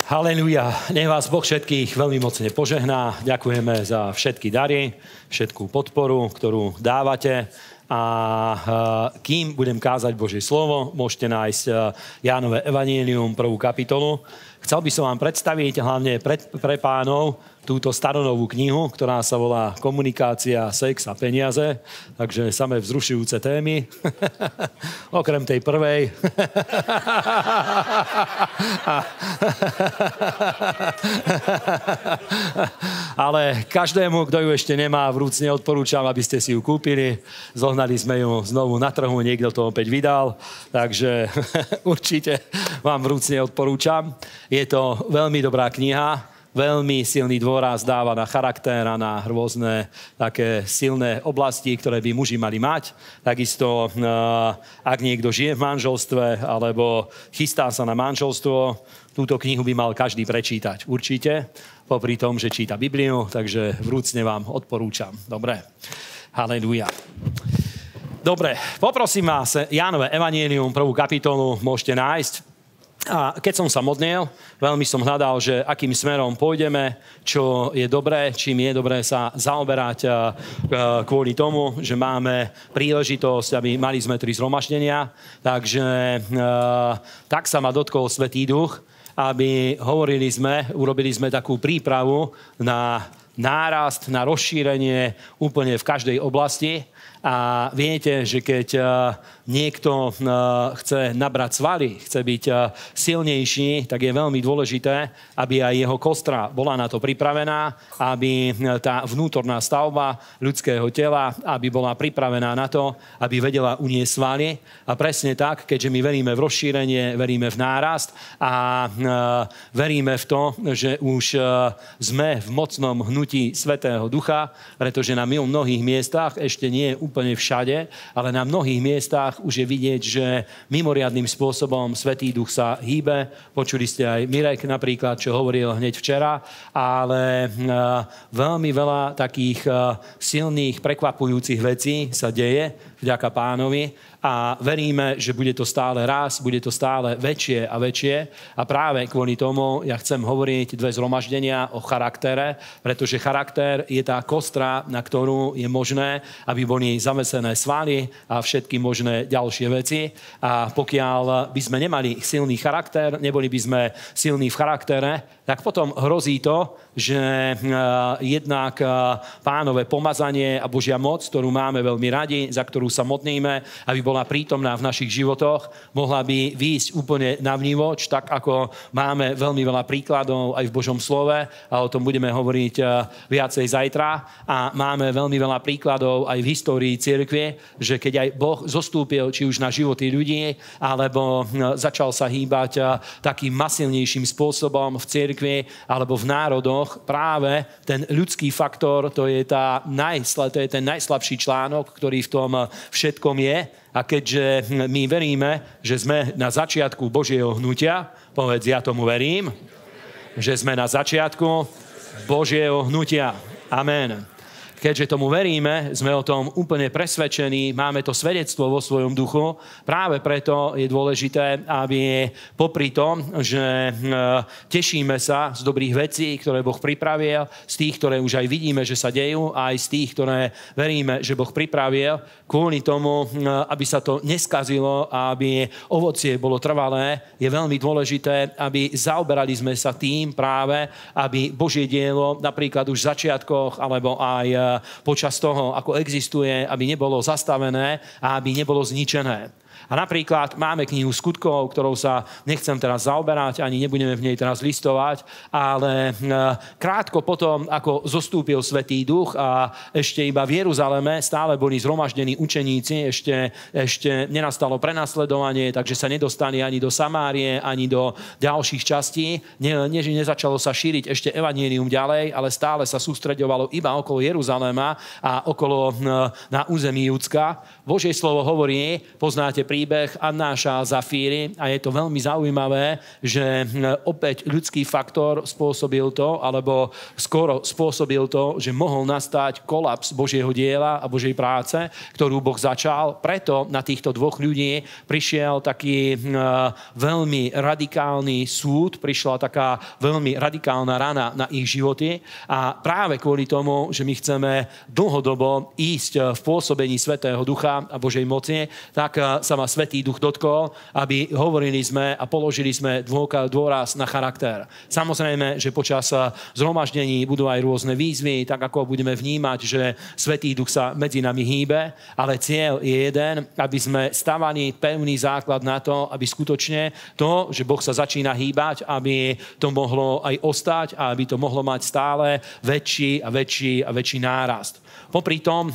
Halelúja, nech vás Boh všetkých veľmi mocne požehná. Ďakujeme za všetky dary, všetkú podporu, ktorú dávate. A kým budem kázať Božie slovo, môžete nájsť Jánove evanjelium, 1. kapitolu. Chcel by som vám predstaviť hlavne pre pánov túto staronovú knihu, ktorá sa volá Komunikácia, sex a peniaze. Takže samé vzrušujúce témy. Okrem tej prvej. Ale každému, kto ju ešte nemá, vrúcne odporúčam, aby ste si ju kúpili. Zohnali sme ju znovu na trhu, niekto to opäť vydal. Takže určite vám vrúcne odporúčam. Je to veľmi dobrá kniha. Veľmi silný dôraz dáva na charakter a na rôzne také silné oblasti, ktoré by muži mali mať. Takisto, ak niekto žije v manželstve alebo chystá sa na manželstvo, túto knihu by mal každý prečítať. Určite, popri tom, že číta Bibliu, takže vrúcne vám odporúčam. Dobre, halelúja. Dobre, poprosím vás, Jánove evanjelium, 1. kapitolu môžete nájsť. A keď som sa modlil, veľmi som hľadal, že akým smerom pôjdeme, čo je dobré, čím je dobré sa zaoberať kvôli tomu, že máme príležitosť, aby mali sme 3 zhromaždenia. Takže tak sa ma dotkol Svätý Duch, aby urobili sme takú prípravu na nárast, na rozšírenie úplne v každej oblasti. A viete, že keď niekto chce nabrať svaly, chce byť silnejší, tak je veľmi dôležité, aby aj jeho kostra bola na to pripravená, aby tá vnútorná stavba ľudského tela, aby bola pripravená na to, aby vedela uniesť svaly. A presne tak, keďže my veríme v rozšírenie, veríme v nárast a veríme v to, že už sme v mocnom hnutí Svätého Ducha, pretože na mnohých miestach ešte nie je úplne všade, ale na mnohých miestach už je vidieť, že mimoriadnym spôsobom Svätý Duch sa hýbe. Počuli ste aj Mirek napríklad, čo hovoril hneď včera, ale veľmi veľa takých silných, prekvapujúcich vecí sa deje vďaka Pánovi a veríme, že bude to stále rásť, bude to stále väčšie a väčšie a práve kvôli tomu ja chcem hovoriť 2 zhromaždenia o charaktere, pretože charakter je tá kostra, na ktorú je možné, aby boli zavesené svaly a všetky možné ďalšie veci. A pokiaľ by sme nemali silný charakter, neboli by sme silní v charaktere, tak potom hrozí to, že jednak Pánové pomazanie a Božia moc, ktorú máme veľmi radi, za ktorú sa modlíme, aby bola prítomná v našich životoch, mohla by výjsť úplne navnívoč, tak ako máme veľmi veľa príkladov aj v Božom slove a o tom budeme hovoriť viacej zajtra. A máme veľmi veľa príkladov aj v histórii cirkvi, že keď aj Boh zostúpil či už na životy ľudí, alebo začal sa hýbať takým masilnejším spôsobom v cirkvi alebo v národoch, práve ten ľudský faktor, to je ten najslabší článok, ktorý v tom všetkom je. A keďže my veríme, že sme na začiatku Božieho hnutia, povedz, ja tomu verím, že sme na začiatku Božieho hnutia. Amen. Keďže tomu veríme, sme o tom úplne presvedčení, máme to svedectvo vo svojom duchu. Práve preto je dôležité, aby popri tom, že tešíme sa z dobrých vecí, ktoré Boh pripravil, z tých, ktoré už aj vidíme, že sa dejú, a aj z tých, ktoré veríme, že Boh pripravil, kvôli tomu, aby sa to neskazilo a aby ovocie bolo trvalé, je veľmi dôležité, aby zaoberali sme sa tým práve, aby Božie dielo napríklad už v začiatkoch alebo aj počas toho, ako existuje, aby nebolo zastavené a aby nebolo zničené. A napríklad máme knihu Skutkov, ktorou sa nechcem teraz zaoberať, ani nebudeme v nej teraz listovať, ale krátko potom, ako zostúpil Svätý Duch a ešte iba v Jeruzaleme stále boli zhromaždení učeníci, ešte nenastalo prenasledovanie, takže sa nedostali ani do Samárie, ani do ďalších častí. Nezačalo sa šíriť ešte evanjelium ďalej, ale stále sa sústreďovalo iba okolo Jeruzalema a okolo na území Judska. Božie slovo hovorí, poznáte príbeh príbeh Annáša a Zafíry a je to veľmi zaujímavé, že opäť ľudský faktor spôsobil to, alebo skoro spôsobil to, že mohol nastať kolaps Božieho diela a Božej práce, ktorú Boh začal. Preto na týchto dvoch ľudí prišiel taký veľmi radikálny súd, prišla taká veľmi radikálna rana na ich životy a práve kvôli tomu, že my chceme dlhodobo ísť v pôsobení Svätého Ducha a Božej moci, tak sa ma Svätý Duch dotkol, aby hovorili sme a položili sme dôraz na charakter. Samozrejme, že počas zhromaždení budú aj rôzne výzvy, tak ako budeme vnímať, že Svätý Duch sa medzi nami hýbe, ale cieľ je jeden, aby sme stavali pevný základ na to, aby skutočne to, že Boh sa začína hýbať, aby to mohlo aj ostať a aby to mohlo mať stále väčší a väčší a väčší nárast. Popri tom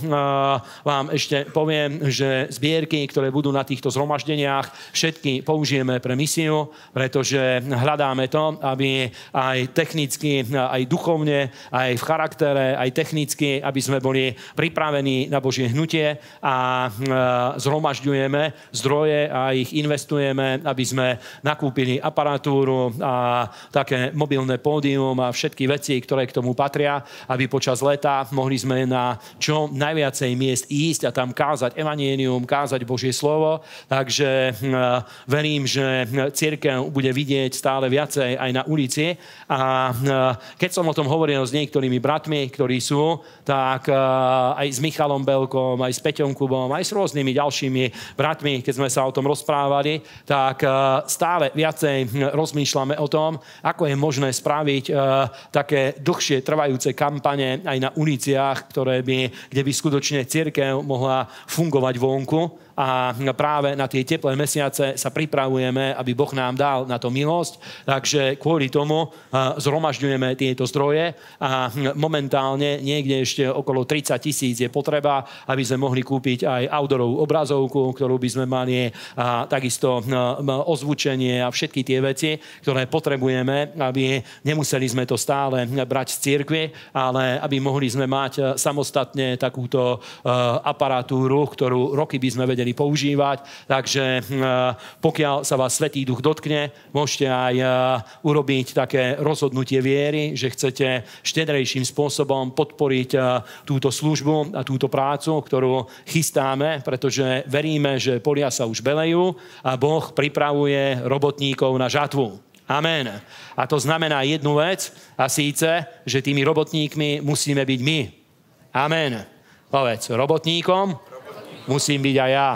vám ešte poviem, že zbierky, ktoré budú na týchto zhromaždeniach, všetky použijeme pre misiu, pretože hľadáme to, aby aj technicky, aj duchovne, aj v charaktere, aj technicky, aby sme boli pripravení na Božie hnutie a zhromažďujeme zdroje a ich investujeme, aby sme nakúpili aparatúru a také mobilné pódium a všetky veci, ktoré k tomu patria, aby počas leta mohli sme na čo najviacej miest ísť a tam kázať evanjelium, kázať Božie slovo. Takže verím, že cirkev bude vidieť stále viacej aj na ulici. A keď som o tom hovoril s niektorými bratmi, ktorí sú, tak aj s Michalom Belkom, aj s Peťom Kubom, aj s rôznymi ďalšími bratmi, keď sme sa o tom rozprávali, tak stále viacej rozmýšľame o tom, ako je možné spraviť také dlhšie trvajúce kampane aj na uliciach, kde by skutočne cirkev mohla fungovať vonku. A práve na tie teplé mesiace sa pripravujeme, aby Boh nám dal na to milosť. Takže kvôli tomu zhromažďujeme tieto zdroje a momentálne niekde ešte okolo 30 000 je potreba, aby sme mohli kúpiť aj outdoorovú obrazovku, ktorú by sme mali, a takisto ozvučenie a všetky tie veci, ktoré potrebujeme, aby nemuseli sme to stále brať z cirkvi, ale aby mohli sme mať samostatne takúto aparatúru, ktorú roky by sme vedeli používať. Takže pokiaľ sa vás Svätý Duch dotkne, môžete aj urobiť také rozhodnutie viery, že chcete štedrejším spôsobom podporiť túto službu a túto prácu, ktorú chystáme, pretože veríme, že polia sa už belejú a Boh pripravuje robotníkov na žatvu. Amen. A to znamená jednu vec, a síce, že tými robotníkmi musíme byť my. Amen. Povedz, robotníkom musím byť aj ja.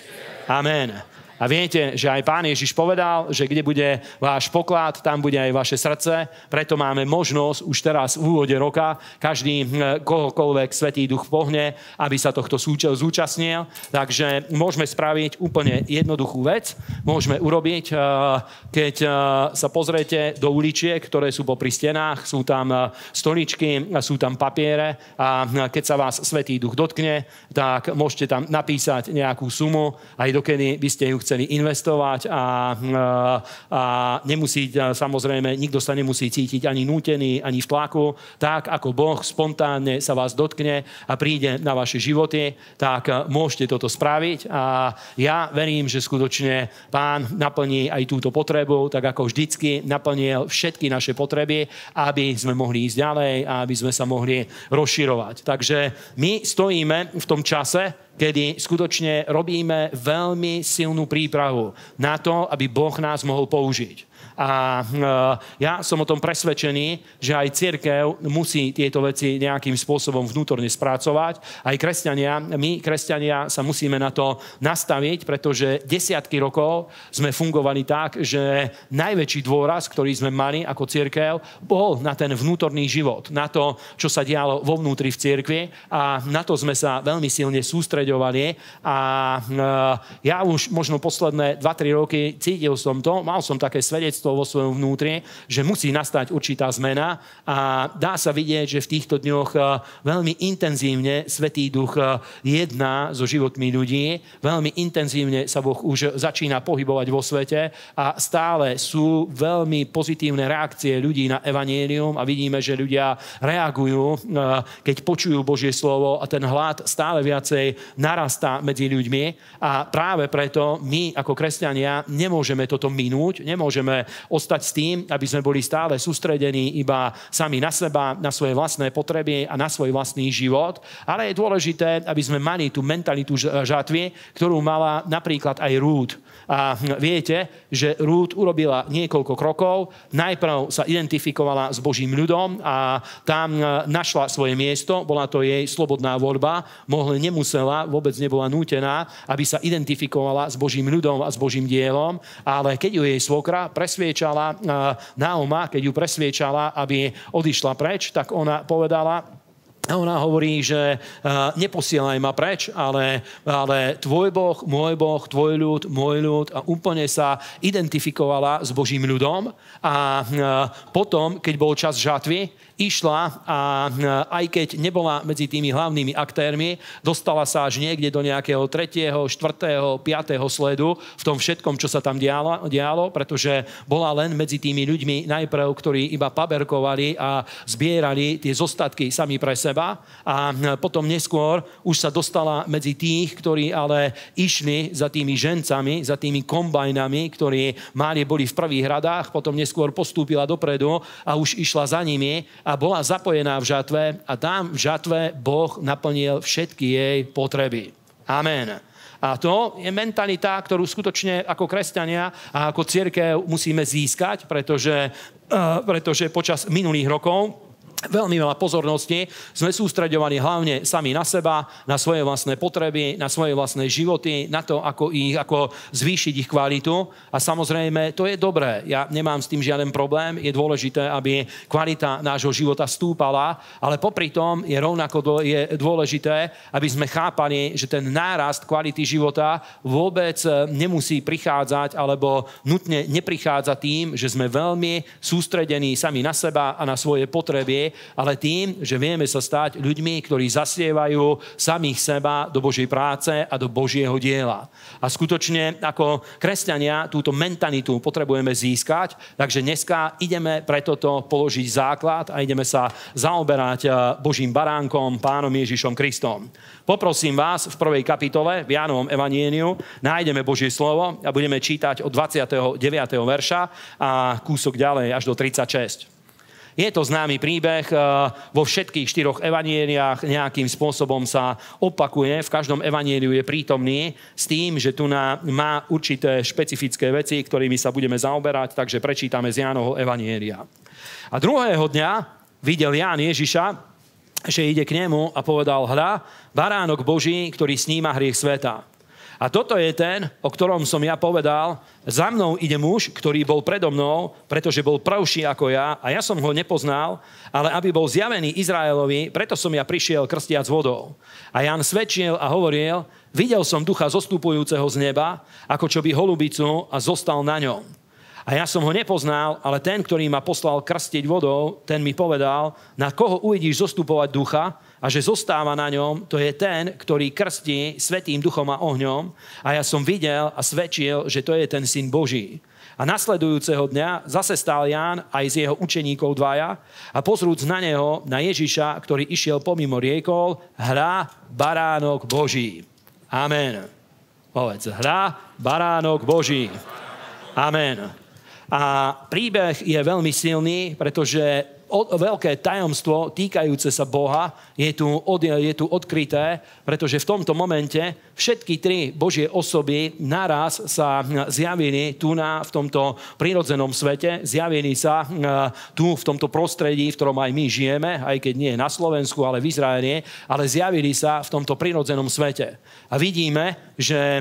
Amen. A viete, že aj Pán Ježiš povedal, že kde bude váš poklad, tam bude aj vaše srdce. Preto máme možnosť už teraz v úvode roka každý, kohokoľvek Svätý Duch pohne, aby sa tohto zúčastnil. Takže môžeme spraviť úplne jednoduchú vec. Môžeme urobiť, keď sa pozriete do uličiek, ktoré sú popri stenách, sú tam stoličky, sú tam papiere a keď sa vás Svätý Duch dotkne, tak môžete tam napísať nejakú sumu, aj dokedy by ste ju chceli investovať a nemusí, samozrejme, nikto sa nemusí cítiť ani nútený, ani v tlaku. Tak, ako Boh spontánne sa vás dotkne a príde na vaše životy, tak môžete toto spraviť a ja verím, že skutočne Pán naplní aj túto potrebu, tak ako vždycky naplnil všetky naše potreby, aby sme mohli ísť ďalej a aby sme sa mohli rozširovať. Takže my stojíme v tom čase, kedy skutočne robíme veľmi silnú prípravu na to, aby Boh nás mohol použiť. A ja som o tom presvedčený, že aj cirkev musí tieto veci nejakým spôsobom vnútorne spracovať. Aj my, kresťania, sa musíme na to nastaviť, pretože desiatky rokov sme fungovali tak, že najväčší dôraz, ktorý sme mali ako cirkev, bol na ten vnútorný život, na to, čo sa dialo vo vnútri v cirkvi a na to sme sa veľmi silne sústreďovali. A ja už možno posledné 2-3 roky cítil som to, mal som také svedectvo svedectvo vo svojom vnútri, že musí nastať určitá zmena a dá sa vidieť, že v týchto dňoch veľmi intenzívne Svätý Duch jedná so životmi ľudí, veľmi intenzívne sa Boh už začína pohybovať vo svete a stále sú veľmi pozitívne reakcie ľudí na evanjelium a vidíme, že ľudia reagujú, keď počujú Božie slovo a ten hlad stále viacej narastá medzi ľuďmi a práve preto my ako kresťania nemôžeme toto minúť, nemôžeme ostať s tým, aby sme boli stále sústredení iba sami na seba, na svoje vlastné potreby a na svoj vlastný život, ale je dôležité, aby sme mali tú mentalitu žatvy, ktorú mala napríklad aj Rút. A viete, že Rút urobila niekoľko krokov. Najprv sa identifikovala s Božím ľudom a tam našla svoje miesto. Bola to jej slobodná voľba. Nemusela, vôbec nebola nútená, aby sa identifikovala s Božím ľudom a s Božím dielom. Ale keď ju jej svokra presviečala, Naoma, keď ju presviečala, aby odišla preč, tak ona povedala, a ona hovorí, že neposielaj ma preč, ale tvoj Boh, tvoj ľud, môj ľud a úplne sa identifikovala s Božím ľudom a potom, keď bol čas žatvy, išla a aj keď nebola medzi tými hlavnými aktérmi, dostala sa až niekde do nejakého 3., 4., 5. sledu v tom všetkom, čo sa tam dialo, pretože bola len medzi tými ľuďmi najprv, ktorí iba paberkovali a zbierali tie zostatky sami pre seba a potom neskôr už sa dostala medzi tých, ktorí ale išli za tými žencami, za tými kombajnami, ktorí boli v prvých radách, potom neskôr postúpila dopredu a už išla za nimi a bola zapojená v žatve a tam v žatve Boh naplnil všetky jej potreby. Amen. A to je mentalita, ktorú skutočne ako kresťania a ako cirkev musíme získať, pretože počas minulých rokov veľmi veľa pozornosti sme sústreďovali hlavne sami na seba, na svoje vlastné potreby, na svoje vlastné životy, na to, ako zvýšiť ich kvalitu. A samozrejme, to je dobré. Ja nemám s tým žiaden problém. Je dôležité, aby kvalita nášho života stúpala, ale popri tom je rovnako dôležité, aby sme chápali, že ten nárast kvality života vôbec nemusí prichádzať alebo nutne neprichádza tým, že sme veľmi sústredení sami na seba a na svoje potreby, ale tým, že vieme sa stať ľuďmi, ktorí zasievajú samých seba do Božej práce a do Božieho diela. A skutočne ako kresťania túto mentalitu potrebujeme získať, takže dneska ideme pre toto položiť základ a ideme sa zaoberať Božím baránkom, Pánom Ježišom Kristom. Poprosím vás, v 1. kapitole v Jánovom evanjeliu nájdeme Božie slovo a budeme čítať od 29. verša a kúsok ďalej až do 36. Je to známy príbeh, vo všetkých 4 evanjeliách nejakým spôsobom sa opakuje, v každom evanjeliu je prítomný s tým, že tu má určité špecifické veci, ktorými sa budeme zaoberať, takže prečítame z Jánovho evanjelia. A druhého dňa videl Ján Ježiša, že ide k nemu a povedal, hľa, baránok Boží, ktorý sníma hriech sveta. A toto je ten, o ktorom som ja povedal, za mnou ide muž, ktorý bol predo mnou, pretože bol prvší ako ja a ja som ho nepoznal, ale aby bol zjavený Izraelovi, preto som ja prišiel krstiac vodou. A Ján svedčil a hovoril, videl som ducha zostupujúceho z neba, ako čo by holubicu a zostal na ňom. A ja som ho nepoznal, ale ten, ktorý ma poslal krstiť vodou, ten mi povedal, na koho uvidíš zostupovať ducha, a že zostáva na ňom, to je ten, ktorý krstí Svätým Duchom a ohňom. A ja som videl a svedčil, že to je ten Syn Boží. A nasledujúceho dňa zase stál Ján aj z jeho učeníkov 2 a pozrúc na neho, na Ježiša, ktorý išiel pomimo riekol, hľa, baránok Boží. Amen. Povedz, hľa, baránok Boží. Amen. A príbeh je veľmi silný, pretože veľké tajomstvo týkajúce sa Boha je tu odkryté, pretože v tomto momente všetky 3 Božie osoby naraz sa zjavili tu v tomto prirodzenom svete, zjavili sa tu v tomto prostredí, v ktorom aj my žijeme, aj keď nie na Slovensku, ale v Izraeli, ale zjavili sa v tomto prirodzenom svete. A vidíme, že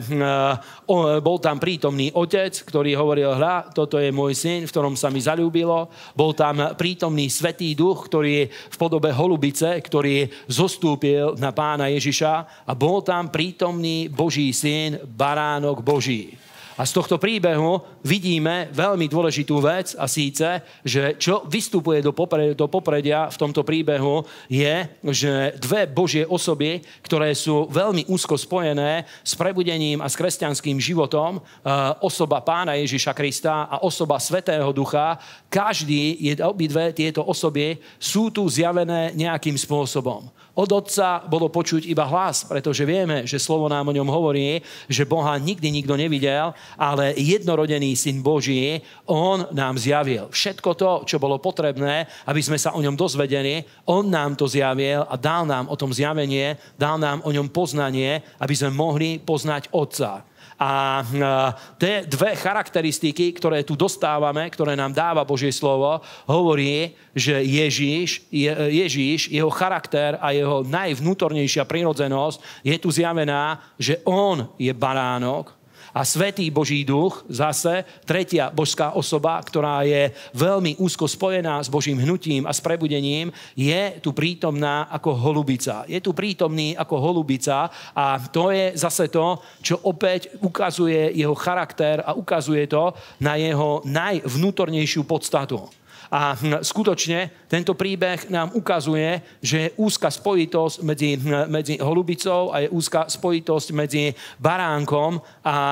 bol tam prítomný otec, ktorý hovoril, hľa, toto je môj syn, v ktorom sa mi zaľúbilo. Bol tam prítomný Svätý Duch, ktorý je v podobe holubice, ktorý zostúpil na Pána Ježiša a bol tam prítomný Boží syn, baránok Boží. A z tohto príbehu vidíme veľmi dôležitú vec a síce, že čo vystupuje do popredia v tomto príbehu je, že dve Božie osoby, ktoré sú veľmi úzko spojené s prebudením a s kresťanským životom, osoba Pána Ježiša Krista a osoba Svätého Ducha, obidve tieto osoby sú tu zjavené nejakým spôsobom. Od Otca bolo počuť iba hlas, pretože vieme, že slovo nám o ňom hovorí, že Boha nikdy nikto nevidel, ale jednorodený Syn Boží, on nám zjavil. Všetko to, čo bolo potrebné, aby sme sa o ňom dozvedeli, on nám to zjavil a dal nám o tom zjavenie, dal nám o ňom poznanie, aby sme mohli poznať Otca. A tie dve charakteristiky, ktoré tu dostávame, ktoré nám dáva Božie slovo, hovorí, že Ježíš, jeho charakter a jeho najvnútornejšia prirodzenosť je tu zjavená, že on je baránok. A Svätý Boží duch, zase tretia božská osoba, ktorá je veľmi úzko spojená s Božím hnutím a s prebudením, je tu prítomná ako holubica. Je tu prítomný ako holubica a to je zase to, čo opäť ukazuje jeho charakter a ukazuje to na jeho najvnútornejšiu podstatu. A skutočne tento príbeh nám ukazuje, že je úzka spojitosť medzi holubicou a je úzka spojitosť medzi baránkom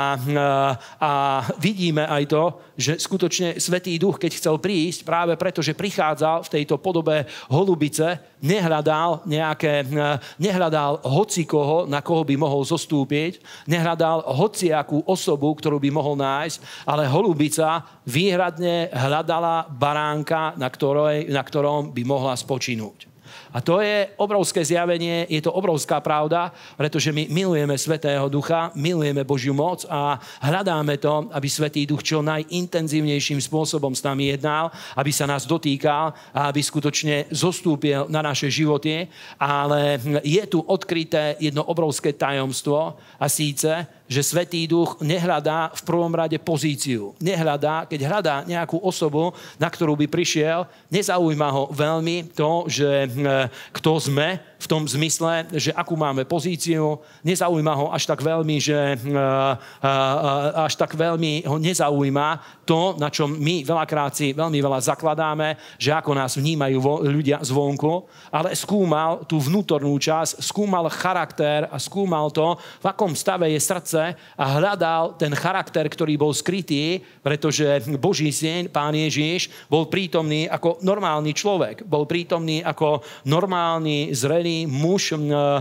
a vidíme aj to, že skutočne Svätý Duch, keď chcel prísť, práve preto, že prichádzal v tejto podobe holubice, nehľadal hocikoho, na koho by mohol zostúpiť, nehľadal hociakú osobu, ktorú by mohol nájsť, ale holubica výhradne hľadala baránka, na ktorom by mohla spočinúť. A to je obrovské zjavenie, je to obrovská pravda, pretože my milujeme Svätého Ducha, milujeme Božiu moc a hľadáme to, aby Svätý Duch čo najintenzívnejším spôsobom s nami jednal, aby sa nás dotýkal a aby skutočne zostúpil na naše životy. Ale je tu odkryté jedno obrovské tajomstvo a síce, že Svätý Duch nehľadá v prvom rade pozíciu. Keď hľadá nejakú osobu, na ktorú by prišiel, nezaujíma ho veľmi to, že kto sme, v tom zmysle, že akú máme pozíciu, nezaujíma ho až tak veľmi, ho nezaujíma to, na čom my veľakrát si veľmi veľa zakladáme, že ako nás vnímajú ľudia zvonku, ale skúmal tú vnútornú časť, skúmal charakter a skúmal to, v akom stave je srdce a hľadal ten charakter, ktorý bol skrytý, pretože Boží syn, Pán Ježiš, bol prítomný ako normálny človek, bol prítomný ako normálny, zrelý muž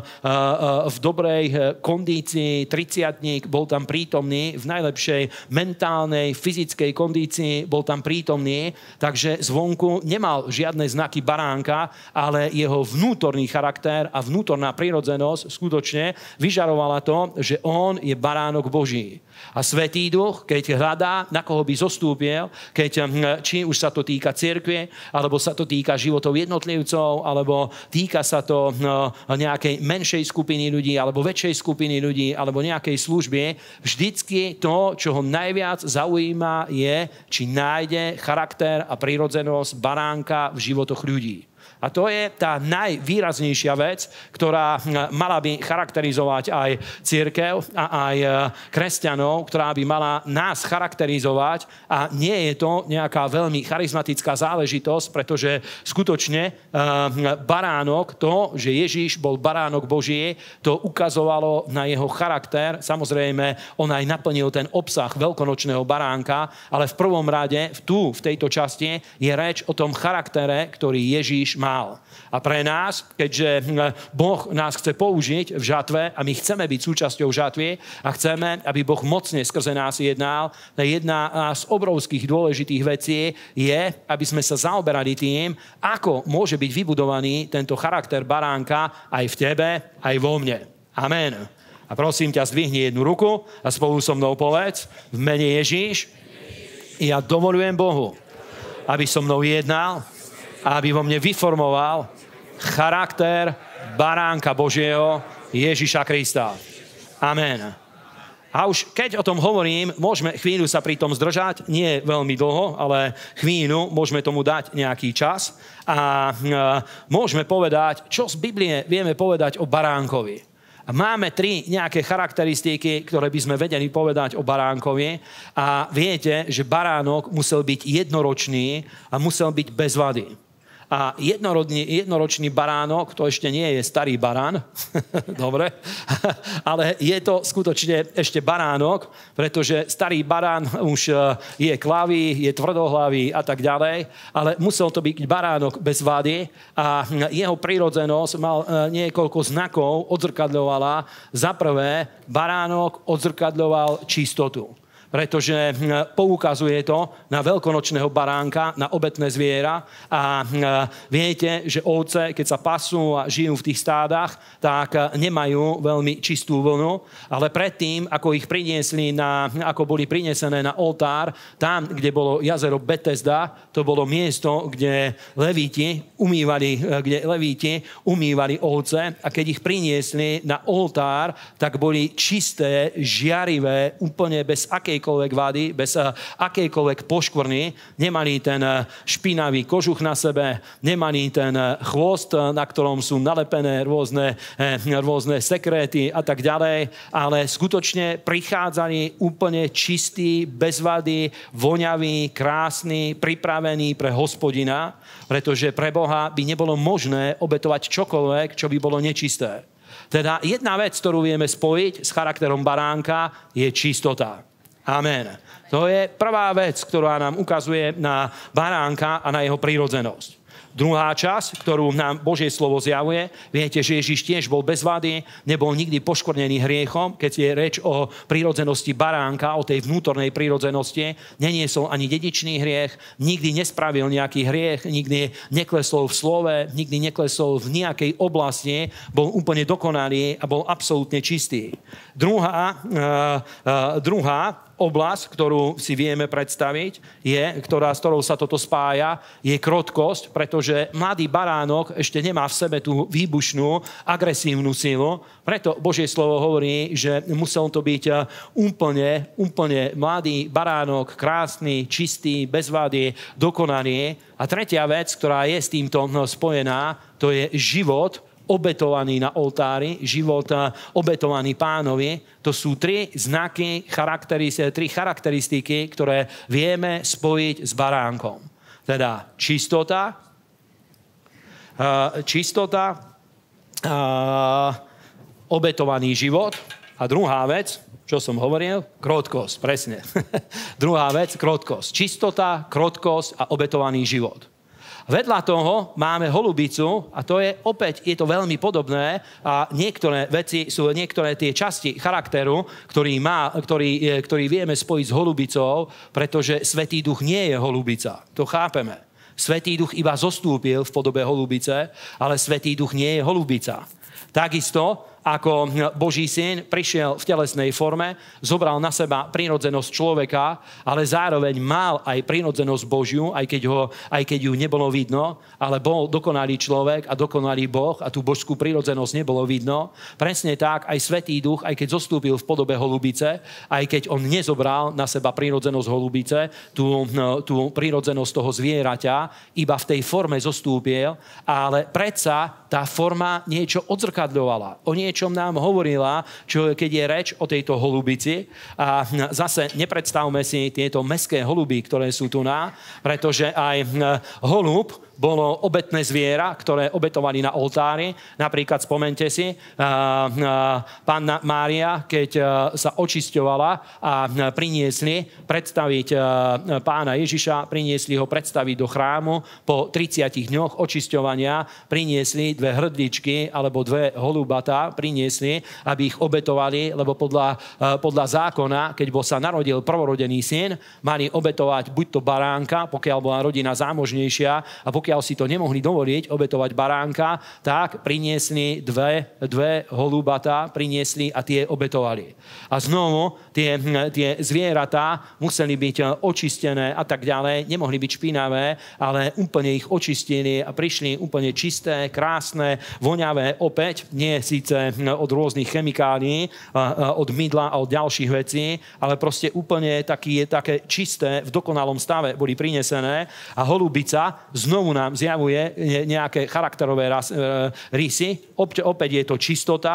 v dobrej kondícii, 30-tník, bol tam prítomný, v najlepšej mentálnej, fyzickej kondícii bol tam prítomný, takže zvonku nemal žiadne znaky baránka, ale jeho vnútorný charakter a vnútorná prirodzenosť skutočne vyžarovala to, že on je baránok Boží. A Svätý Duch, keď hľadá, na koho by zostúpil, či už sa to týka cirkvi, alebo sa to týka životov jednotlivcov, alebo týka sa to nejakej menšej skupiny ľudí, alebo väčšej skupiny ľudí, alebo nejakej služby, vždycky to, čo ho najviac zaujíma, je, či nájde charakter a prirodzenosť baránka v životoch ľudí. A to je tá najvýraznejšia vec, ktorá mala by charakterizovať aj cirkev a aj kresťanov, ktorá by mala nás charakterizovať a nie je to nejaká veľmi charizmatická záležitosť, pretože skutočne baránok, to, že Ježíš bol baránok Boží, to ukazovalo na jeho charakter. Samozrejme, on aj naplnil ten obsah veľkonočného baránka, ale v prvom rade v tejto časti je reč o tom charaktere, ktorý Ježíš mal. A pre nás, keďže Boh nás chce použiť v žatve a my chceme byť súčasťou žatvy a chceme, aby Boh mocne skrze nás jednal, jedna z obrovských dôležitých vecí je, aby sme sa zaoberali tým, ako môže byť vybudovaný tento charakter baránka aj v tebe, aj vo mne. Amen. A prosím ťa, zdvihni jednu ruku a spolu so mnou povedz, v mene Ježíš, ja dovoľujem Bohu, aby so mnou jednal, aby vo mne vyformoval charakter baránka Božieho Ježiša Krista. Amen. A už keď o tom hovorím, môžeme chvíľu sa pri tom zdržať, nie veľmi dlho, ale chvíľu, môžeme tomu dať nejaký čas a môžeme povedať, čo z Biblie vieme povedať o baránkovi. A máme 3 nejaké charakteristiky, ktoré by sme vedeli povedať o baránkovi. A viete, že baránok musel byť jednoročný a musel byť bez vady. A jednoročný baránok, to ešte nie je starý barán, dobre, ale je to skutočne ešte baránok, pretože starý barán už je klavý, je tvrdohlavý a tak ďalej, ale musel to byť baránok bez vady a jeho prírodzenosť mal niekoľko znakov, odzrkadľovala. Za prvé, baránok odzrkadľoval čistotu, pretože poukazuje to na veľkonočného baránka, na obetné zviera a viete, že ovce, keď sa pasú a žijú v tých stádach, tak nemajú veľmi čistú vlnu, ale predtým, ako ich priniesli ako boli prinesené na oltár, tam, kde bolo jazero Betesda, to bolo miesto, kde levíti umývali ovce a keď ich priniesli na oltár, tak boli čisté, žiarivé, úplne bez akejkoľvek vady, bez akejkoľvek poškvrny, nemali ten špinavý kožuch na sebe, nemali ten chvost, na ktorom sú nalepené rôzne sekréty a tak ďalej, ale skutočne prichádzali úplne čistí, bez vady, voňaví, krásni, pripravení pre Hospodina, pretože pre Boha by nebolo možné obetovať čokoľvek, čo by bolo nečisté. Teda jedna vec, ktorú vieme spojiť s charakterom baránka, je čistota. Amen. To je prvá vec, ktorá nám ukazuje na baránka a na jeho prírodzenosť. Druhá časť, ktorú nám Božie slovo zjavuje, viete, že Ježiš tiež bol bez vady, nebol nikdy poškvrnený hriechom, keď je reč o prírodzenosti baránka, o tej vnútornej prírodzenosti, neniesol ani dedičný hriech, nikdy nespravil nejaký hriech, nikdy neklesol v slove, nikdy neklesol v nejakej oblasti, bol úplne dokonalý a bol absolútne čistý. Druhá oblasť, ktorú si vieme predstaviť, s ktorou sa toto spája, je krotkosť, pretože mladý baránok ešte nemá v sebe tú výbušnú, agresívnu silu. Preto Božie slovo hovorí, že musel to byť úplne mladý baránok, krásny, čistý, bez vady, dokonalý. A tretia vec, ktorá je s týmto spojená, to je život obetovaný na oltári, život obetovaný Pánovi. To sú 3 znaky, 3 charakteristiky, ktoré vieme spojiť s baránkom. Teda čistota, obetovaný život a druhá vec, čo som hovoril, krotkosť, presne. Druhá vec, krotkosť. Čistota, krotkosť a obetovaný život. Vedľa toho máme holubicu a to je je to veľmi podobné a niektoré tie časti charakteru, ktorý vieme spojiť s holubicou, pretože Svätý Duch nie je holubica. To chápeme. Svätý Duch iba zostúpil v podobe holubice, ale Svätý Duch nie je holubica. Takisto ako Boží syn prišiel v telesnej forme, zobral na seba prírodzenosť človeka, ale zároveň mal aj prírodzenosť Božiu, aj keď ju nebolo vidno, ale bol dokonalý človek a dokonalý Boh a tú božskú prírodzenosť nebolo vidno. Presne tak aj Svätý Duch, aj keď zostúpil v podobe holubice, aj keď on nezobral na seba prírodzenosť holubice, tú prírodzenosť toho zvieraťa, iba v tej forme zostúpil, ale predsa tá forma niečo odzrkadľovala. O niečom nám hovorila, keď je reč o tejto holubici. A zase nepredstavme si tieto mestské holuby, ktoré sú tu pretože aj holub bolo obetné zviera, ktoré obetovali na oltári. Napríklad spomente si, Panna Mária, keď sa očisťovala a priniesli predstaviť pána Ježiša, priniesli ho predstaviť do chrámu. Po 30 dňoch očisťovania priniesli 2 hrdličky alebo 2 holubata, priniesli, aby ich obetovali, lebo podľa zákona, keď sa narodil prvorodený syn, mali obetovať buď to baránka, pokiaľ bola rodina zámožnejšia, a pokiaľ si to nemohli dovoliť obetovať baránka, tak priniesli dve holubata, priniesli a tie obetovali. A znovu tie zvieratá museli byť očistené a tak ďalej, nemohli byť špinavé, ale úplne ich očistili a prišli úplne čisté, krásne, voňavé, opäť, nie síce od rôznych chemikálií, od mydla a od ďalších vecí, ale proste úplne také čisté, v dokonalom stave boli prinesené a holubica znovu nám zjavuje nejaké charakterové rysy. Opäť je to čistota,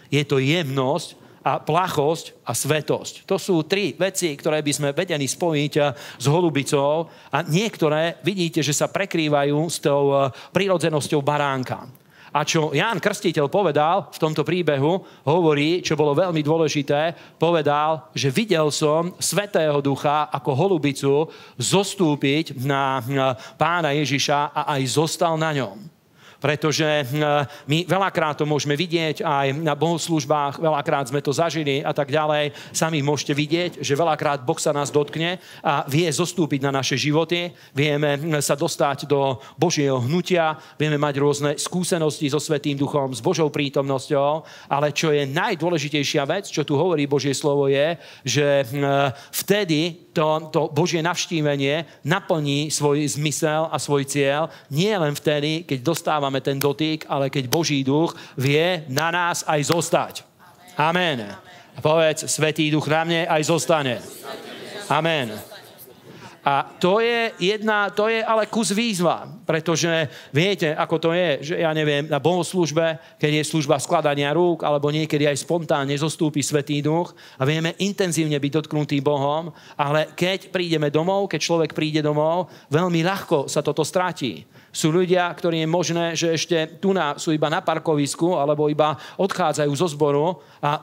je to jemnosť a plachosť a svetosť. To sú 3 veci, ktoré by sme vedeli spojiť s holubicou a niektoré vidíte, že sa prekrývajú s tou prirodzenosťou baránka. A čo Ján Krstiteľ povedal v tomto príbehu, hovorí, čo bolo veľmi dôležité, povedal, že videl som Svätého Ducha ako holubicu zostúpiť na Pána Ježiša a aj zostal na ňom. Pretože my veľakrát to môžeme vidieť aj na bohoslúžbách, veľakrát sme to zažili a tak ďalej. Sami môžete vidieť, že veľakrát Boh sa nás dotkne a vie zostúpiť na naše životy. Vieme sa dostať do Božieho hnutia, vieme mať rôzne skúsenosti so Svätým Duchom, s Božou prítomnosťou, ale čo je najdôležitejšia vec, čo tu hovorí Božie slovo je, že vtedy to Božie navštívenie naplní svoj zmysel a svoj cieľ nie len vtedy, keď dostávame ten dotyk, ale keď Boží duch vie na nás aj zostať. Amen. A povedz, Svätý Duch na mne aj zostane. Amen. A to je ale kus výzva, pretože viete, ako to je, že ja neviem, na bohoslúžbe, keď je služba skladania rúk, alebo niekedy aj spontánne zostúpi Svätý Duch a vieme intenzívne byť dotknutý Bohom, ale keď prídeme domov, keď človek príde domov, veľmi ľahko sa toto stratí. Sú ľudia, ktorí je možné, že ešte sú iba na parkovisku alebo iba odchádzajú zo zboru a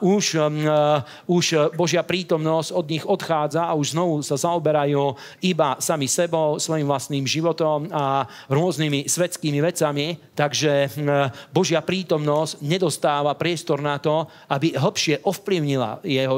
už Božia prítomnosť od nich odchádza a už znovu sa zaoberajú iba sami sebou, svojim vlastným životom a rôznymi svetskými vecami. Takže Božia prítomnosť nedostáva priestor na to, aby hlbšie ovplyvnila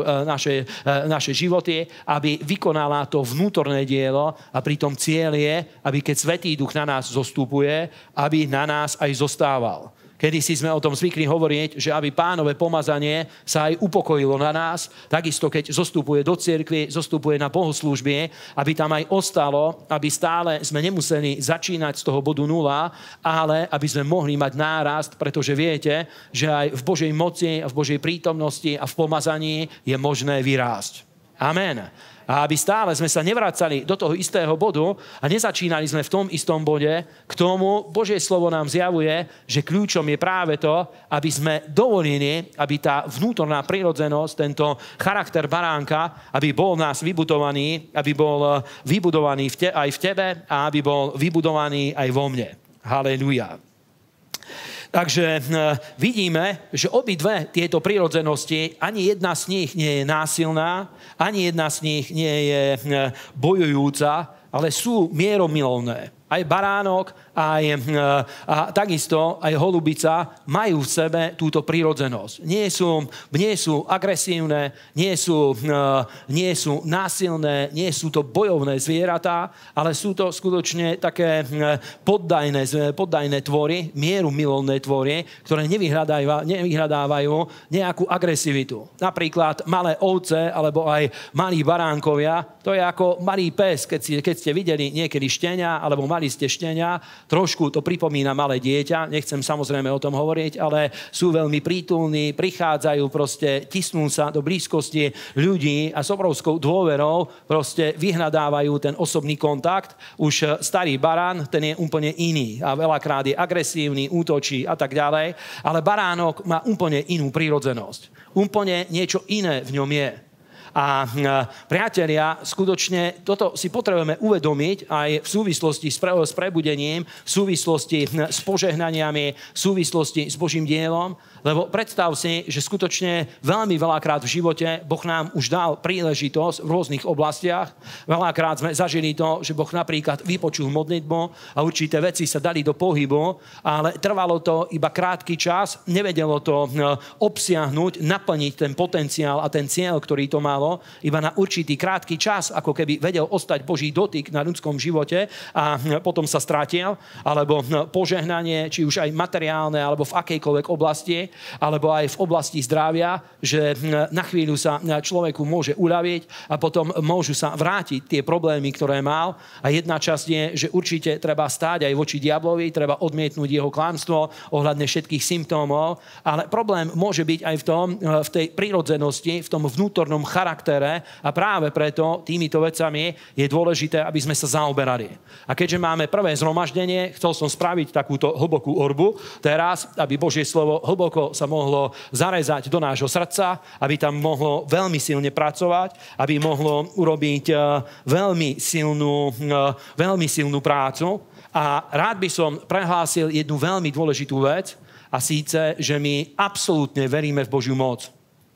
naše životy, aby vykonala to vnútorné dielo a pritom cieľ je, aby keď Svätý Duch na nás zostúpuje, aby na nás aj zostával. Kedysi sme o tom zvykli hovoriť, že aby Pánové pomazanie sa aj upokojilo na nás, takisto keď zostupuje do cirkvi, zostupuje na bohoslúžby, aby tam aj ostalo, aby stále sme nemuseli začínať z toho bodu 0, ale aby sme mohli mať nárast, pretože viete, že aj v Božej moci, v Božej prítomnosti a v pomazaní je možné vyrásť. Amen. A aby stále sme sa nevracali do toho istého bodu a nezačínali sme v tom istom bode, k tomu Božie slovo nám zjavuje, že kľúčom je práve to, aby sme dovolili, aby tá vnútorná prirodzenosť, tento charakter baránka, aby bol v nás vybudovaný, aby bol vybudovaný aj v tebe a aby bol vybudovaný aj vo mne. Halelujá. Takže vidíme, že obidve tieto prirodzenosti, ani jedna z nich nie je násilná, ani jedna z nich nie je bojujúca, ale sú mieromilovné. Aj baránok, a takisto aj holubica majú v sebe túto prirodzenosť. Nie sú agresívne, nie sú násilné, nie sú to bojovné zvieratá, ale sú to skutočne také poddajné tvory, mierumilovné tvory, ktoré nevyhľadávajú nejakú agresivitu. Napríklad malé ovce alebo aj malí baránkovia, to je ako malý pes, keď ste videli niekedy štenia alebo mali ste štenia, trošku to pripomína malé dieťa, nechcem samozrejme o tom hovoriť, ale sú veľmi prítulní, prichádzajú proste, tisnú sa do blízkosti ľudí a s obrovskou dôverou proste vyhľadávajú ten osobný kontakt. Už starý barán, ten je úplne iný a veľakrát je agresívny, útočí a tak ďalej, ale baránok má úplne inú prirodzenosť. Úplne niečo iné v ňom je. A priatelia, skutočne toto si potrebujeme uvedomiť aj v súvislosti s prebudením, v súvislosti s požehnaniami, v súvislosti s Božím dielom, lebo predstav si, že skutočne veľmi veľakrát v živote Boh nám už dal príležitosť v rôznych oblastiach. Veľakrát sme zažili to, že Boh napríklad vypočul modlitbu a určité veci sa dali do pohybu, ale trvalo to iba krátky čas, nevedelo to obsiahnuť, naplniť ten potenciál a ten cieľ, ktorý to malo, iba na určitý krátky čas, ako keby vedel ostať Boží dotyk na ľudskom živote a potom sa stratil, alebo požehnanie, či už aj materiálne, alebo v akejkoľvek oblasti, alebo aj v oblasti zdravia, že na chvíľu sa človeku môže uľaviť a potom môžu sa vrátiť tie problémy, ktoré mal. A jedna časť je, že určite treba stáť aj voči diablovi, treba odmietnúť jeho klamstvo ohľadne všetkých symptómov, ale problém môže byť aj v tej prirodzenosti, v tom vnútornom charakteru charaktere a práve preto týmito vecami je dôležité, aby sme sa zaoberali. A keďže máme prvé zhromaždenie, chcel som spraviť takúto hlbokú orbu teraz, aby Božie slovo hlboko sa mohlo zarezať do nášho srdca, aby tam mohlo veľmi silne pracovať, aby mohlo urobiť veľmi silnú prácu. A rád by som prehlásil jednu veľmi dôležitú vec, a síce, že my absolútne veríme v Božiu moc.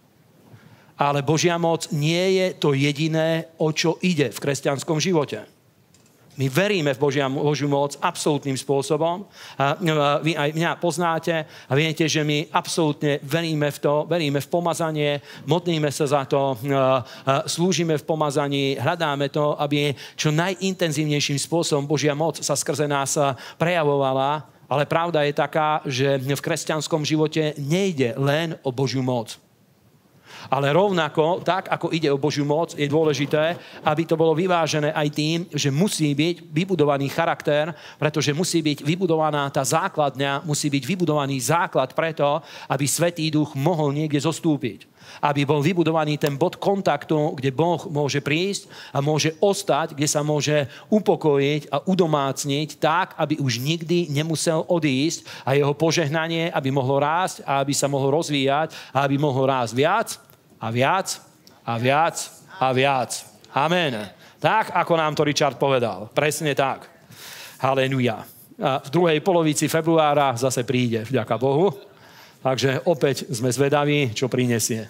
Ale Božia moc nie je to jediné, o čo ide v kresťanskom živote. My veríme v Božiu moc absolútnym spôsobom. A vy aj mňa poznáte a viete, že my absolútne veríme v to, veríme v pomazanie, modlíme sa za to, slúžime v pomazaní, hľadáme to, aby čo najintenzívnejším spôsobom Božia moc sa skrze nás prejavovala. Ale pravda je taká, že v kresťanskom živote nejde len o Božiu moc. Ale rovnako, tak ako ide o Božiu moc, je dôležité, aby to bolo vyvážené aj tým, že musí byť vybudovaný charakter, pretože musí byť vybudovaná tá základňa, musí byť vybudovaný základ preto, aby Svätý Duch mohol niekde zostúpiť. Aby bol vybudovaný ten bod kontaktu, kde Boh môže prísť a môže ostať, kde sa môže upokojiť a udomácniť tak, aby už nikdy nemusel odísť a jeho požehnanie, aby mohlo rásť a aby sa mohol rozvíjať a aby mohol rásť viac a viac a viac a viac. Amen. Tak, ako nám to Richard povedal. Presne tak. Halelujá. A v druhej polovici februára zase príde, vďaka Bohu. Takže opäť sme zvedaví, čo prinesie.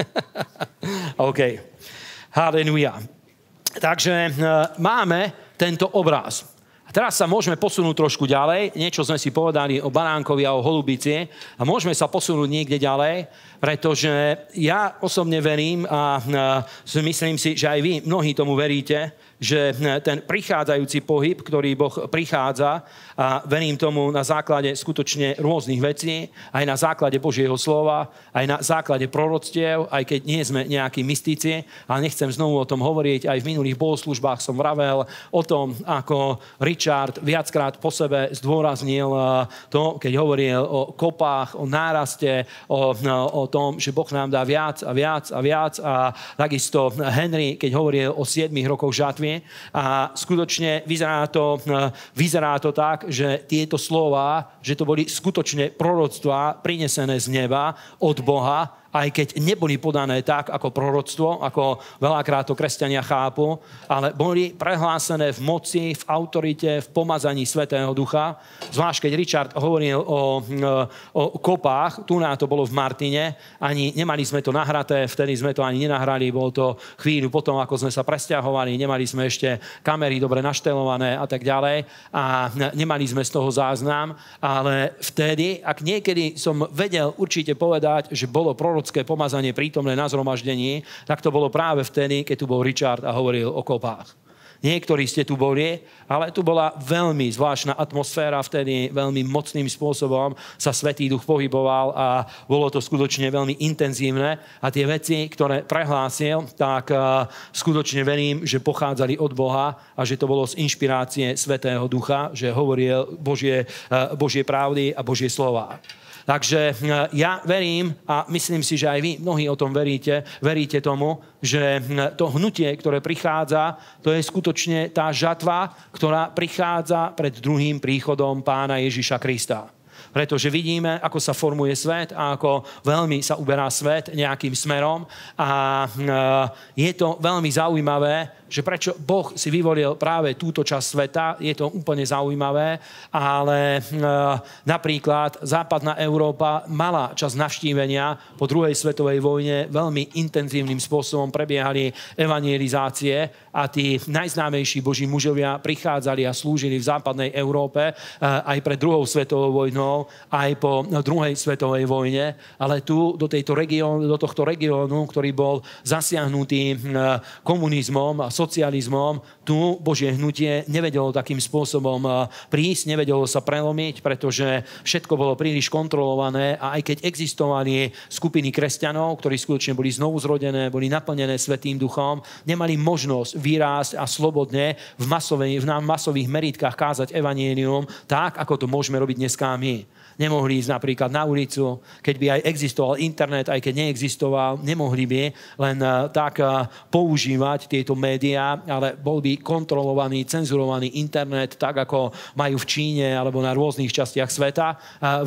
OK. Halelujá. Takže máme tento obraz. A teraz sa môžeme posunúť trošku ďalej. Niečo sme si povedali o baránkovi a o holubici. A môžeme sa posunúť niekde ďalej, pretože ja osobne verím a myslím si, že aj vy mnohí tomu veríte, že ten prichádzajúci pohyb, ktorý Boh prichádza, a verím tomu na základe skutočne rôznych vecí, aj na základe Božieho slova, aj na základe proroctiev, aj keď nie sme nejakí mystici, ale nechcem znovu o tom hovoriť, aj v minulých bohoslužbách som vravel o tom, ako Richard viackrát po sebe zdôraznil to, keď hovoril o kopách, o náraste, o tom, že Boh nám dá viac a viac a viac, a takisto Henry, keď hovoril o 7 rokoch žatvy. A skutočne vyzerá to tak, že tieto slova, že to boli skutočne proroctvá prinesené z neba od Boha, aj keď neboli podané tak ako proroctvo, ako veľakrát to kresťania chápu, ale boli prehlásené v moci, v autorite, v pomazaní Svätého Ducha. Zvlášť, keď Richard hovoril o kopách, tu na to bolo v Martine, ani nemali sme to nahraté, vtedy sme to ani nenahrali, bolo to chvíľu potom, ako sme sa presťahovali, nemali sme ešte kamery dobre naštelované a tak ďalej a nemali sme z toho záznam, ale vtedy, ak niekedy som vedel určite povedať, že bolo proroctvo, pomazanie prítomné na zhromaždení, tak to bolo práve vtedy, keď tu bol Richard a hovoril o kopách. Niektorí ste tu boli, ale tu bola veľmi zvláštna atmosféra vtedy, veľmi mocným spôsobom sa Svätý Duch pohyboval a bolo to skutočne veľmi intenzívne a tie veci, ktoré prehlásil, tak skutočne verím, že pochádzali od Boha a že to bolo z inšpirácie Svätého Ducha, že hovoril Božie pravdy a Božie slová. Takže ja verím a myslím si, že aj vy mnohí o tom veríte tomu, že to hnutie, ktoré prichádza, to je skutočne tá žatva, ktorá prichádza pred druhým príchodom Pána Ježiša Krista. Pretože vidíme, ako sa formuje svet a ako veľmi sa uberá svet nejakým smerom a je to veľmi zaujímavé, že prečo Boh si vyvolil práve túto časť sveta, je to úplne zaujímavé, ale napríklad západná Európa mala čas navštívenia po druhej svetovej vojne, veľmi intenzívnym spôsobom prebiehali evangelizácie a tí najznámejší Boží mužovia prichádzali a slúžili v západnej Európe aj pred druhou svetovou vojnou, aj po druhej svetovej vojne, ale tu do tohto regiónu, ktorý bol zasiahnutý komunizmom a socializmom, tu Božie hnutie nevedelo takým spôsobom prísť, nevedelo sa prelomiť, pretože všetko bolo príliš kontrolované a aj keď existovali skupiny kresťanov, ktorí skutočne boli znovu zrodené, boli naplnené Svätým Duchom, nemali možnosť vyrásť a slobodne v masových meritkách kázať evanjelium tak, ako to môžeme robiť dneská my. dní. Nemohli ísť napríklad na ulicu, keď by aj existoval internet, aj keď neexistoval, nemohli by len tak používať tieto médiá, ale bol by kontrolovaný, cenzurovaný internet, tak ako majú v Číne alebo na rôznych častiach sveta,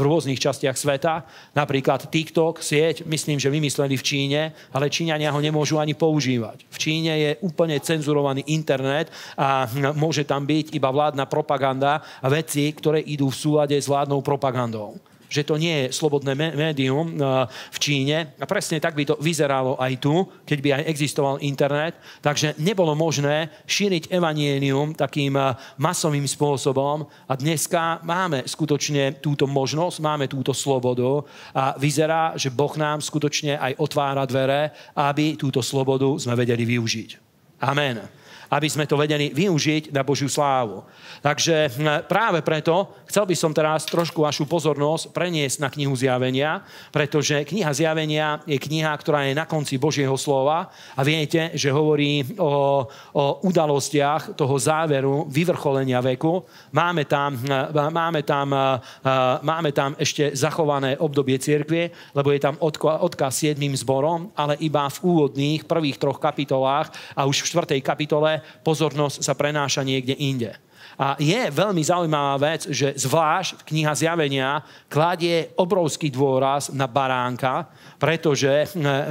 Napríklad TikTok, sieť, myslím, že vymysleli v Číne, ale Číňania ho nemôžu ani používať. V Číne je úplne cenzurovaný internet a môže tam byť iba vládna propaganda a veci, ktoré idú v súlade s vládnou propagandou. Že to nie je slobodné médium v Číne. A presne tak by to vyzeralo aj tu, keď by aj existoval internet. Takže nebolo možné šíriť evanjelium takým masovým spôsobom. A dneska máme skutočne túto možnosť, máme túto slobodu a vyzerá, že Boh nám skutočne aj otvára dvere, aby túto slobodu sme vedeli využiť. Amen. Aby sme to vedeli využiť na Božiu slávu. Takže práve preto chcel by som teraz trošku vašu pozornosť preniesť na knihu Zjavenia, pretože kniha Zjavenia je kniha, ktorá je na konci Božieho slova a viete, že hovorí o udalostiach toho záveru, vyvrcholenia veku. Máme tam ešte zachované obdobie cirkvi, lebo je tam odkaz 7 zborom, ale iba v úvodných prvých 3 kapitolách a už v 4. kapitole pozornosť sa prenáša niekde inde. A je veľmi zaujímavá vec, že zvlášť kniha Zjavenia kladie obrovský dôraz na baránka, pretože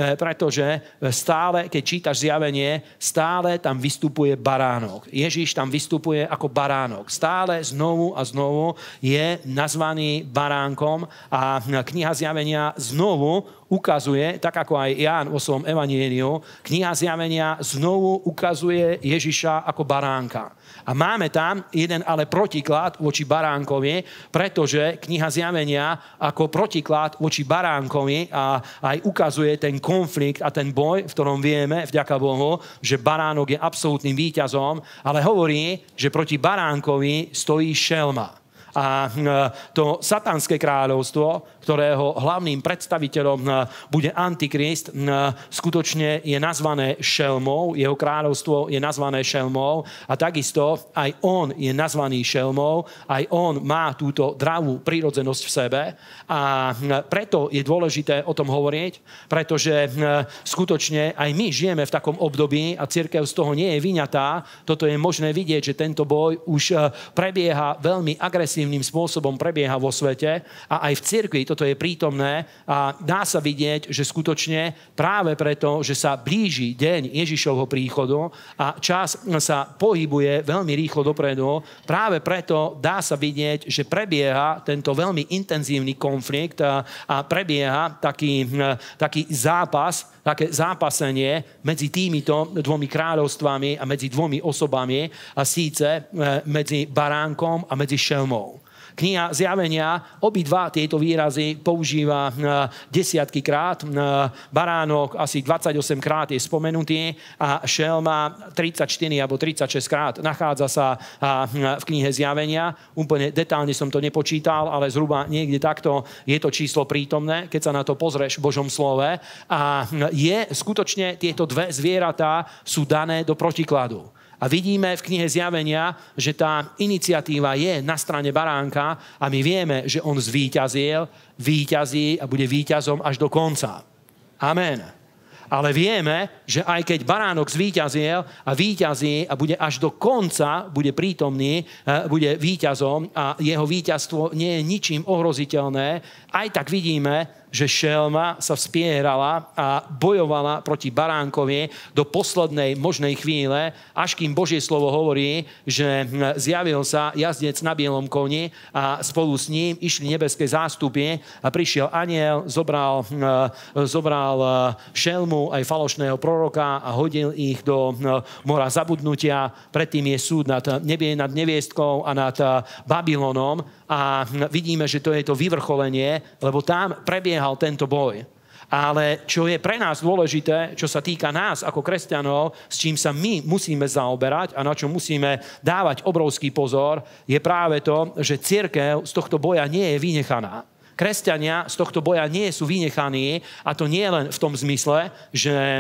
stále, keď čítaš Zjavenie, stále tam vystupuje baránok. Ježiš tam vystupuje ako baránok. Stále znovu a znovu je nazvaný baránkom a kniha Zjavenia znovu ukazuje, tak ako aj Ján vo svojom evanjeliu, kniha Zjavenia znovu ukazuje Ježiša ako baránka. A máme tam jeden ale protiklad voči baránkovi, pretože kniha Zjavenia ako protiklad voči baránkovi a aj ukazuje ten konflikt a ten boj, v ktorom vieme, vďaka Bohu, že baránok je absolútnym víťazom, ale hovorí, že proti baránkovi stojí šelma. A to satanské kráľovstvo, ktorého hlavným predstaviteľom bude Antikrist, skutočne je nazvané šelmou, jeho kráľovstvo je nazvané šelmou a takisto aj on je nazvaný šelmou, aj on má túto dravú prírodzenosť v sebe a preto je dôležité o tom hovoriť, pretože skutočne aj my žijeme v takom období a cirkev z toho nie je vyňatá. Toto je možné vidieť, že tento boj už prebieha veľmi agresívnym spôsobom prebieha vo svete a aj v cirkvi toto je prítomné a dá sa vidieť, že skutočne práve preto, že sa blíži deň Ježišovho príchodu a čas sa pohybuje veľmi rýchlo dopredu, práve preto dá sa vidieť, že prebieha tento veľmi intenzívny konflikt a prebieha taký zápas, také zápasenie medzi týmito 2 kráľovstvami a medzi 2 osobami a síce medzi baránkom a medzi šelmou. Kniha Zjavenia obidva tieto výrazy používa desiatky krát. Baránok asi 28 krát je spomenutý a šelma 34 alebo 36 krát. Nachádza sa v knihe Zjavenia. Úplne detálne som to nepočítal, ale zhruba niekde takto je to číslo prítomné, keď sa na to pozrieš v Božom slove. A skutočne tieto 2 zvieratá sú dané do protikladu. A vidíme v knihe Zjavenia, že tá iniciatíva je na strane baránka a my vieme, že on víťazí a bude víťazom až do konca. Amen. Ale vieme, že aj keď baránok zvíťazil a víťazí a bude až do konca, bude prítomný, bude víťazom a jeho víťazstvo nie je ničím ohroziteľné, aj tak vidíme, že šelma sa vspierala a bojovala proti baránkovi do poslednej možnej chvíle, až kým Božie slovo hovorí, že zjavil sa jazdec na bielom koni a spolu s ním išli nebeské zástupy a prišiel anjel, zobral šelmu aj falošného proroka a hodil ich do mora zabudnutia. Predtým je súd nad neviestkou a nad Babylonom a vidíme, že to je to vyvrcholenie, lebo tam prebiehal tento boj. Ale čo je pre nás dôležité, čo sa týka nás ako kresťanov, s čím sa my musíme zaoberať a na čo musíme dávať obrovský pozor, je práve to, že cirkev z tohto boja nie je vynechaná. Kresťania z tohto boja nie sú vynechaní, a to nie len v tom zmysle, že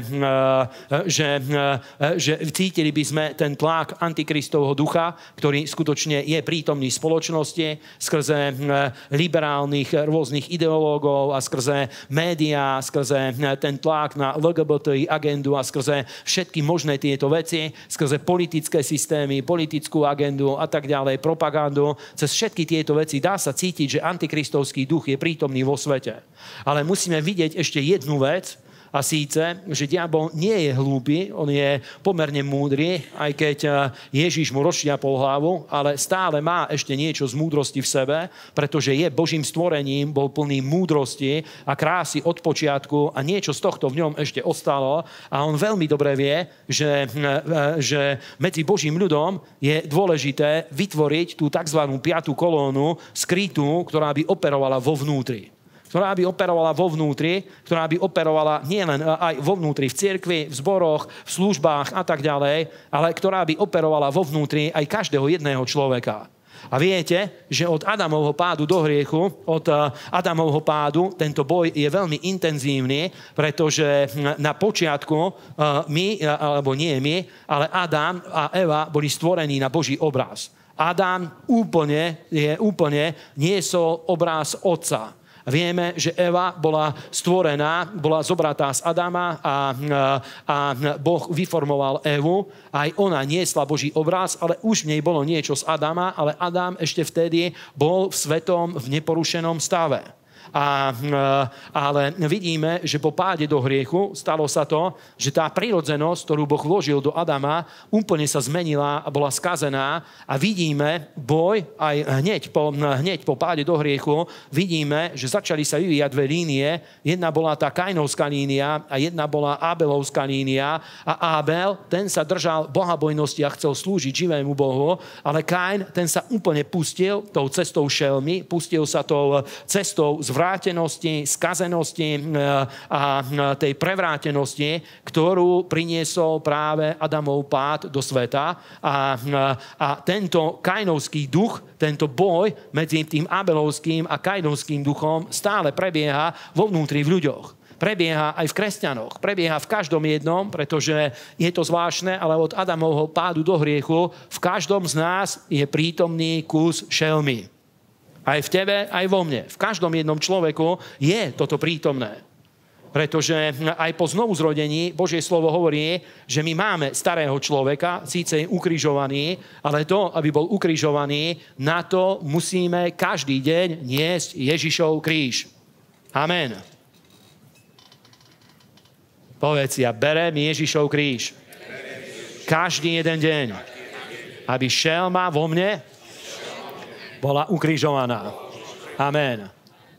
cítili by sme ten tlak antikristovho ducha, ktorý skutočne je prítomný v spoločnosti skrze liberálnych rôznych ideológov a skrze médiá, skrze ten tlak na LGBTI agendu a skrze všetky možné tieto veci, skrze politické systémy, politickú agendu a tak ďalej, propagandu. Cez všetky tieto veci dá sa cítiť, že antikristovský duch je prítomný vo svete. Ale musíme vidieť ešte jednu vec, a síce, že diabol nie je hlúpy, on je pomerne múdry, aj keď Ježiš mu rozšľapol hlavu, ale stále má ešte niečo z múdrosti v sebe, pretože je Božím stvorením, bol plný múdrosti a krásy od počiatku a niečo z tohto v ňom ešte ostalo a on veľmi dobre vie, že medzi Božím ľudom je dôležité vytvoriť tú tzv. 5. kolónu skrytú, ktorá by operovala vo vnútri. Ktorá by operovala vo vnútri, ktorá by operovala nielen aj vo vnútri, v cirkvi, v zboroch, v službách a tak ďalej, ale ktorá by operovala vo vnútri aj každého jedného človeka. A viete, že od Adamovho pádu do hriechu, od Adamovho pádu tento boj je veľmi intenzívny, pretože na počiatku my, alebo nie my, ale Adam a Eva boli stvorení na Boží obraz. Adam úplne niesol obraz otca. Vieme, že Eva bola stvorená, bola zobratá z Adama a Boh vyformoval Evu. Aj ona niesla Boží obraz, ale už v nej bolo niečo z Adama, ale Adam ešte vtedy bol v svetom, v neporušenom stave. Ale vidíme, že po páde do hriechu stalo sa to, že tá prirodzenosť, ktorú Boh vložil do Adama, úplne sa zmenila a bola skazená a vidíme boj aj hneď po páde do hriechu, vidíme, že začali sa vyvíjať dve línie. Jedna bola tá Kainovská línia a jedna bola Abelovská línia a Abel, ten sa držal bohabojnosti a chcel slúžiť živému Bohu, ale Kain, ten sa úplne pustil tou cestou šelmy, pustil sa tou cestou zvrátenosti, skazenosti a tej prevrátenosti, ktorú priniesol práve Adamov pád do sveta. A tento kainovský duch, tento boj medzi tým abelovským a kainovským duchom stále prebieha vo vnútri v ľuďoch. Prebieha aj v kresťanoch, prebieha v každom jednom, pretože je to zvláštne, ale od Adamovho pádu do hriechu v každom z nás je prítomný kus šelmy. Aj v tebe, aj vo mne. V každom jednom človeku je toto prítomné. Pretože aj po znovuzrodení Božie slovo hovorí, že my máme starého človeka, síce je ukrižovaný, ale to, aby bol ukrižovaný, na to musíme každý deň niesť Ježišov kríž. Amen. Povedz, ja berem Ježišov kríž. Každý jeden deň. Aby šelma vo mne bola ukrižovaná. Amen.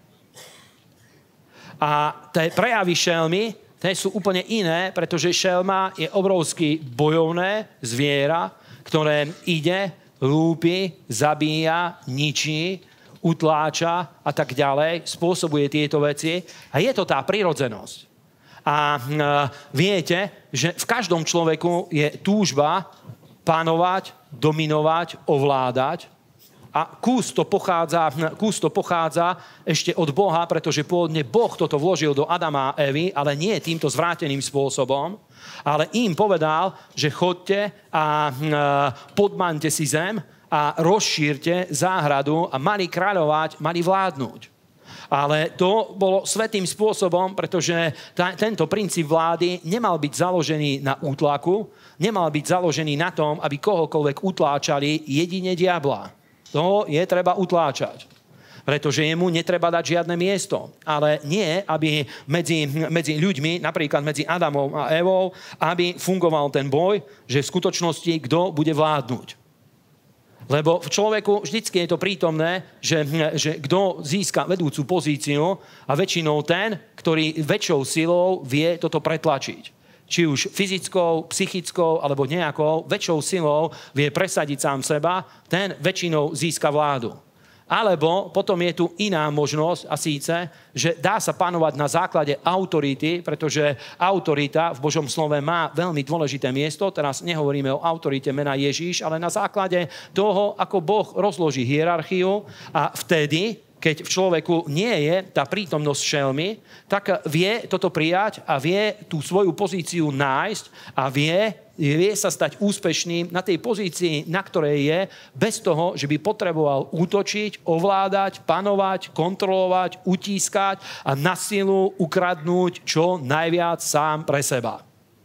A tie prejavy šelmy, tie sú úplne iné, pretože šelma je obrovsky bojovné zviera, ktoré ide, lúpi, zabíja, ničí, utláča a tak ďalej, spôsobuje tieto veci. A je to tá prirodzenosť. A viete, že v každom človeku je túžba panovať, dominovať, ovládať. A kus to pochádza ešte od Boha, pretože pôvodne Boh toto vložil do Adama a Evy, ale nie týmto zvráteným spôsobom, ale im povedal, že chodte a podmaňte si zem a rozšírte záhradu a mali kráľovať, mali vládnuť. Ale to bolo svätým spôsobom, pretože tento princíp vlády nemal byť založený na útlaku, nemal byť založený na tom, aby kohokoľvek utláčali, jedine diabla. To je treba utláčať, pretože jemu netreba dať žiadne miesto. Ale nie, aby medzi ľuďmi, napríklad medzi Adamom a Evou, aby fungoval ten boj, že v skutočnosti kto bude vládnuť. Lebo v človeku vždycky je to prítomné, že kto získa vedúcu pozíciu a väčšinou ten, ktorý väčšou silou vie toto pretlačiť. Či už fyzickou, psychickou alebo nejakou väčšou silou vie presadiť sám seba, ten väčšinou získa vládu. Alebo potom je tu iná možnosť a síce, že dá sa panovať na základe autority, pretože autorita v Božom slove má veľmi dôležité miesto. Teraz nehovoríme o autorite mena Ježíš, ale na základe toho, ako Boh rozloží hierarchiu a vtedy keď v človeku nie je tá prítomnosť šelmy, tak vie toto prijať a vie tú svoju pozíciu nájsť a vie sa stať úspešným na tej pozícii, na ktorej je, bez toho, že by potreboval útočiť, ovládať, panovať, kontrolovať, utískať a na silu ukradnúť čo najviac sám pre seba.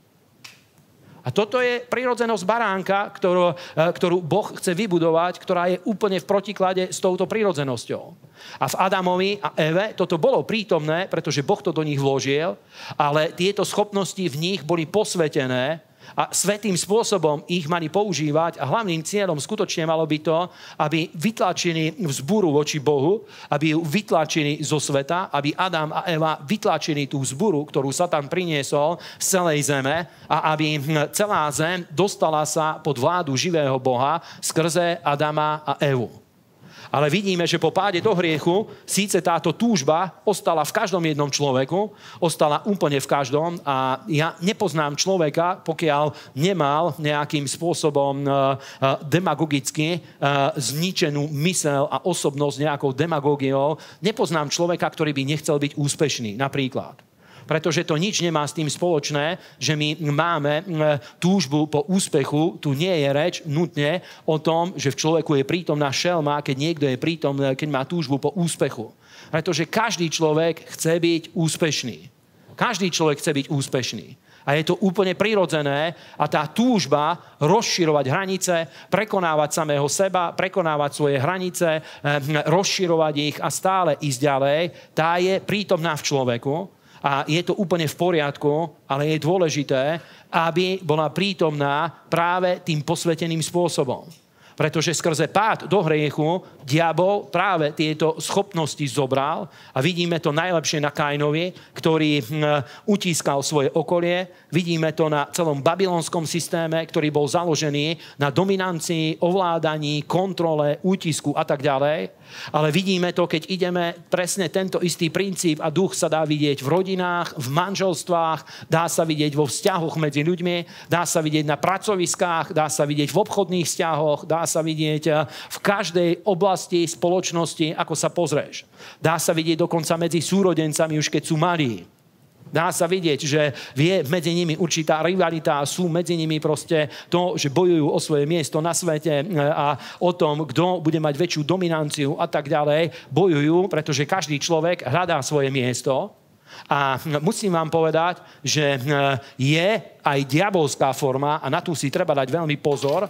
A toto je prirodzenosť baránka, ktorú Boh chce vybudovať, ktorá je úplne v protiklade s touto prirodzenosťou. A v Adamovi a Eve toto bolo prítomné, pretože Boh to do nich vložil, ale tieto schopnosti v nich boli posvetené a svätým spôsobom ich mali používať a hlavným cieľom skutočne malo byť to, aby vytlačili vzburu voči Bohu, aby ju vytlačili zo sveta, aby Adam a Eva vytlačili tú vzburu, ktorú Satan priniesol z celej zeme a aby celá zem dostala sa pod vládu živého Boha skrze Adama a Evu. Ale vidíme, že po páde do hriechu síce táto túžba ostala v každom jednom človeku, ostala úplne v každom a ja nepoznám človeka, pokiaľ nemal nejakým spôsobom demagogicky zničenú mysel a osobnosť nejakou demagógiou, nepoznám človeka, ktorý by nechcel byť úspešný, napríklad. Pretože to nič nemá s tým spoločné, že my máme túžbu po úspechu. Tu nie je reč nutne o tom, že v človeku je prítomná šelma, keď niekto je prítomný, keď má túžbu po úspechu. Pretože každý človek chce byť úspešný. Každý človek chce byť úspešný. A je to úplne prirodzené a tá túžba rozširovať hranice, prekonávať samého seba, prekonávať svoje hranice, rozširovať ich a stále ísť ďalej, tá je prítomná v človeku. A je to úplne v poriadku, ale je dôležité, aby bola prítomná práve tým posveteným spôsobom. Pretože skrze pád do hriechu diabol práve tieto schopnosti zobral a vidíme to najlepšie na Kainovi, ktorý utískal svoje okolie. Vidíme to na celom babylonskom systéme, ktorý bol založený na dominancii, ovládaní, kontrole, útisku a tak ďalej. Ale vidíme to, keď ideme presne tento istý princíp a duch sa dá vidieť v rodinách, v manželstvách, dá sa vidieť vo vzťahoch medzi ľuďmi, dá sa vidieť na pracoviskách, dá sa vidieť v obchodných vzťahoch, dá sa vidieť v každej oblasti spoločnosti, ako sa pozrieš. Dá sa vidieť dokonca medzi súrodencami, už keď sú malí. Dá sa vidieť, že je medzi nimi určitá rivalita a sú medzi nimi proste to, že bojujú o svoje miesto na svete a o tom, kto bude mať väčšiu dominanciu a tak ďalej. Bojujú, pretože každý človek hľadá svoje miesto. A musím vám povedať, že je aj diabolská forma, a na tú si treba dať veľmi pozor,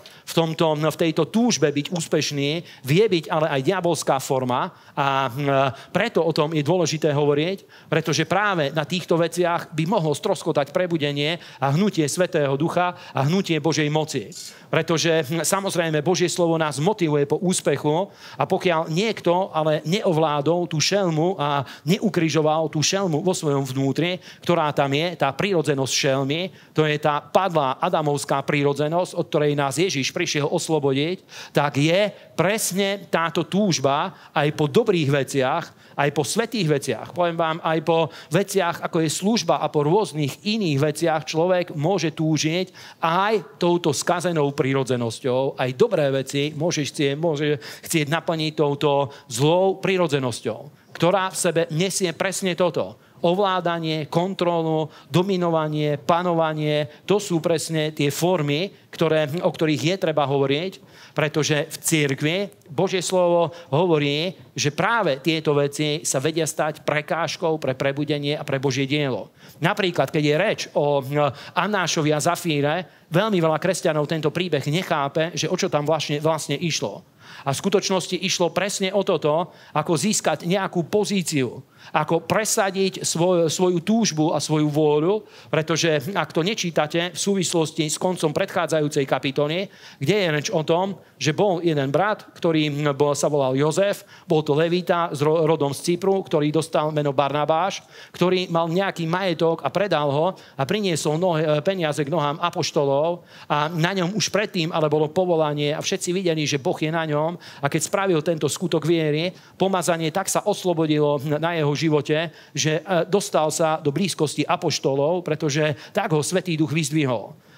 v tejto túžbe byť úspešný, vie byť ale aj diabolská forma a preto o tom je dôležité hovoriť, pretože práve na týchto veciach by mohlo stroskotať prebudenie a hnutie Svätého Ducha a hnutie Božej moci. Pretože samozrejme Božie slovo nás motivuje po úspechu a pokiaľ niekto ale neovládol tú šelmu a neukrižoval tú šelmu vo svojom vnútri, ktorá tam je, tá prirodzenosť šelmy, to je tá padlá adamovská prirodzenosť, od ktorej nás Ježiš prišiel oslobodiť, tak je presne táto túžba aj po dobrých veciach, aj po svätých veciach. Poviem vám, aj po veciach, ako je služba a po rôznych iných veciach človek môže túžiť aj touto skazenou prirodzenosťou. Aj dobré veci môže chcieť naplniť touto zlou prirodzenosťou, ktorá v sebe nesie presne toto. Ovládanie, kontrolu, dominovanie, panovanie, to sú presne tie formy, o ktorých je treba hovoriť, pretože v cirkvi Božie slovo hovorí, že práve tieto veci sa vedia stať prekážkou pre prebudenie a pre Božie dielo. Napríklad, keď je reč o Anášovi a Zafíre, veľmi veľa kresťanov tento príbeh nechápe, že o čo tam vlastne išlo. A v skutočnosti išlo presne o toto, ako získať nejakú pozíciu, ako presadiť svoju túžbu a svoju vôľu, pretože ak to nečítate v súvislosti s koncom predchádzajúcej kapitoly, kde je reč o tom, že bol jeden brat, ktorý sa volal Jozef, bol to Levita rodom z Cypru, ktorý dostal meno Barnabáš, ktorý mal nejaký majetok a predal ho a priniesol peniaze k nohám apoštolov a na ňom už predtým ale bolo povolanie a všetci videli, že Boh je na ňom a keď spravil tento skutok viery, pomazanie tak sa oslobodilo na jeho živote, že dostal sa do blízkosti apoštolov, pretože tak ho Svätý Duch vyzdvihol.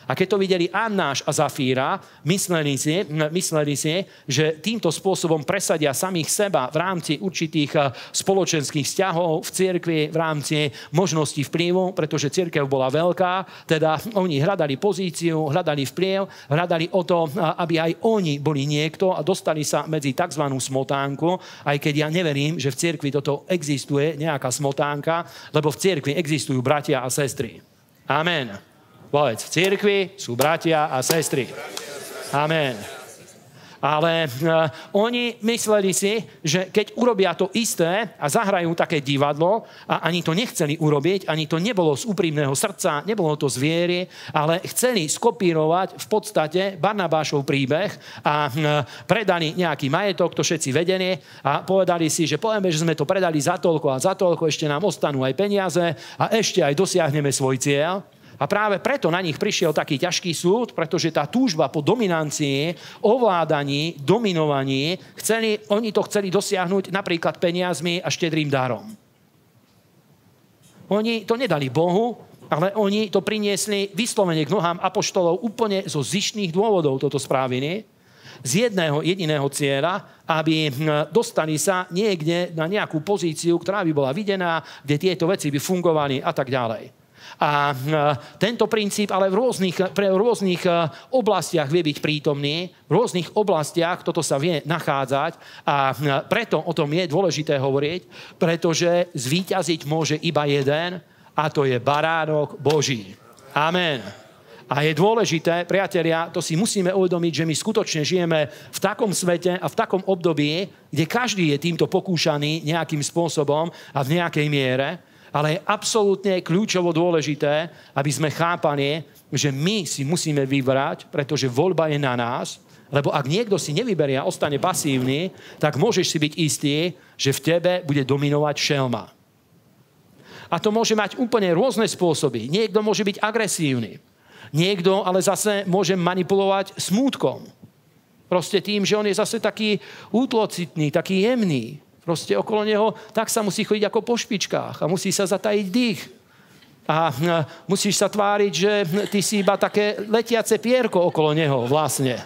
A keď to videli Annáš a Zafíra, mysleli si, že týmto spôsobom presadia samých seba v rámci určitých spoločenských vzťahov v cirkvi, v rámci možností vplyvu, pretože cirkev bola veľká, teda oni hľadali pozíciu, hľadali vplyv, hľadali o to, aby aj oni boli niekto a dostali sa medzi tzv. Smotánku, aj keď ja neverím, že v cirkvi toto existuje, nejaká smotánka, lebo v cirkvi existujú bratia a sestry. Amen. Povedz, v cirkvi sú bratia a sestry. Amen. Ale oni mysleli si, že keď urobia to isté a zahrajú také divadlo, a ani to nechceli urobiť, ani to nebolo z úprimného srdca, nebolo to z viery, ale chceli skopírovať v podstate Barnabášov príbeh a predali nejaký majetok, to všetci vedeli, a povedali si, že povieme, že sme to predali za toľko a za toľko, ešte nám ostanú aj peniaze a ešte aj dosiahneme svoj cieľ. A práve preto na nich prišiel taký ťažký súd, pretože tá túžba po dominancii, ovládaní, dominovaní, oni to chceli dosiahnuť napríklad peniazmi a štedrým darom. Oni to nedali Bohu, ale oni to priniesli vyslovene k nohám apoštolov úplne zo zištných dôvodov toto spravili, z jedného jediného cieľa, aby dostali sa niekde na nejakú pozíciu, ktorá by bola videná, kde tieto veci by fungovali a tak ďalej. A tento princíp ale v rôznych oblastiach vie byť prítomný, v rôznych oblastiach toto sa vie nachádzať a preto o tom je dôležité hovoriť, pretože zvíťaziť môže iba jeden a to je baránok Boží. Amen. A je dôležité, priatelia, to si musíme uvedomiť, že my skutočne žijeme v takom svete a v takom období, kde každý je týmto pokúšaný nejakým spôsobom a v nejakej miere, ale je absolútne kľúčovo dôležité, aby sme chápali, že my si musíme vybrať, pretože voľba je na nás, lebo ak niekto si nevyberie a ostane pasívny, tak môžeš si byť istý, že v tebe bude dominovať šelma. A to môže mať úplne rôzne spôsoby. Niekto môže byť agresívny. Niekto ale zase môže manipulovať smútkom. Proste tým, že on je zase taký útlocitný, taký jemný. Proste okolo neho tak sa musí chodiť ako po špičkách a musí sa zatajiť dých. A musíš sa tváriť, že ty si iba také letiace pierko okolo neho vlastne.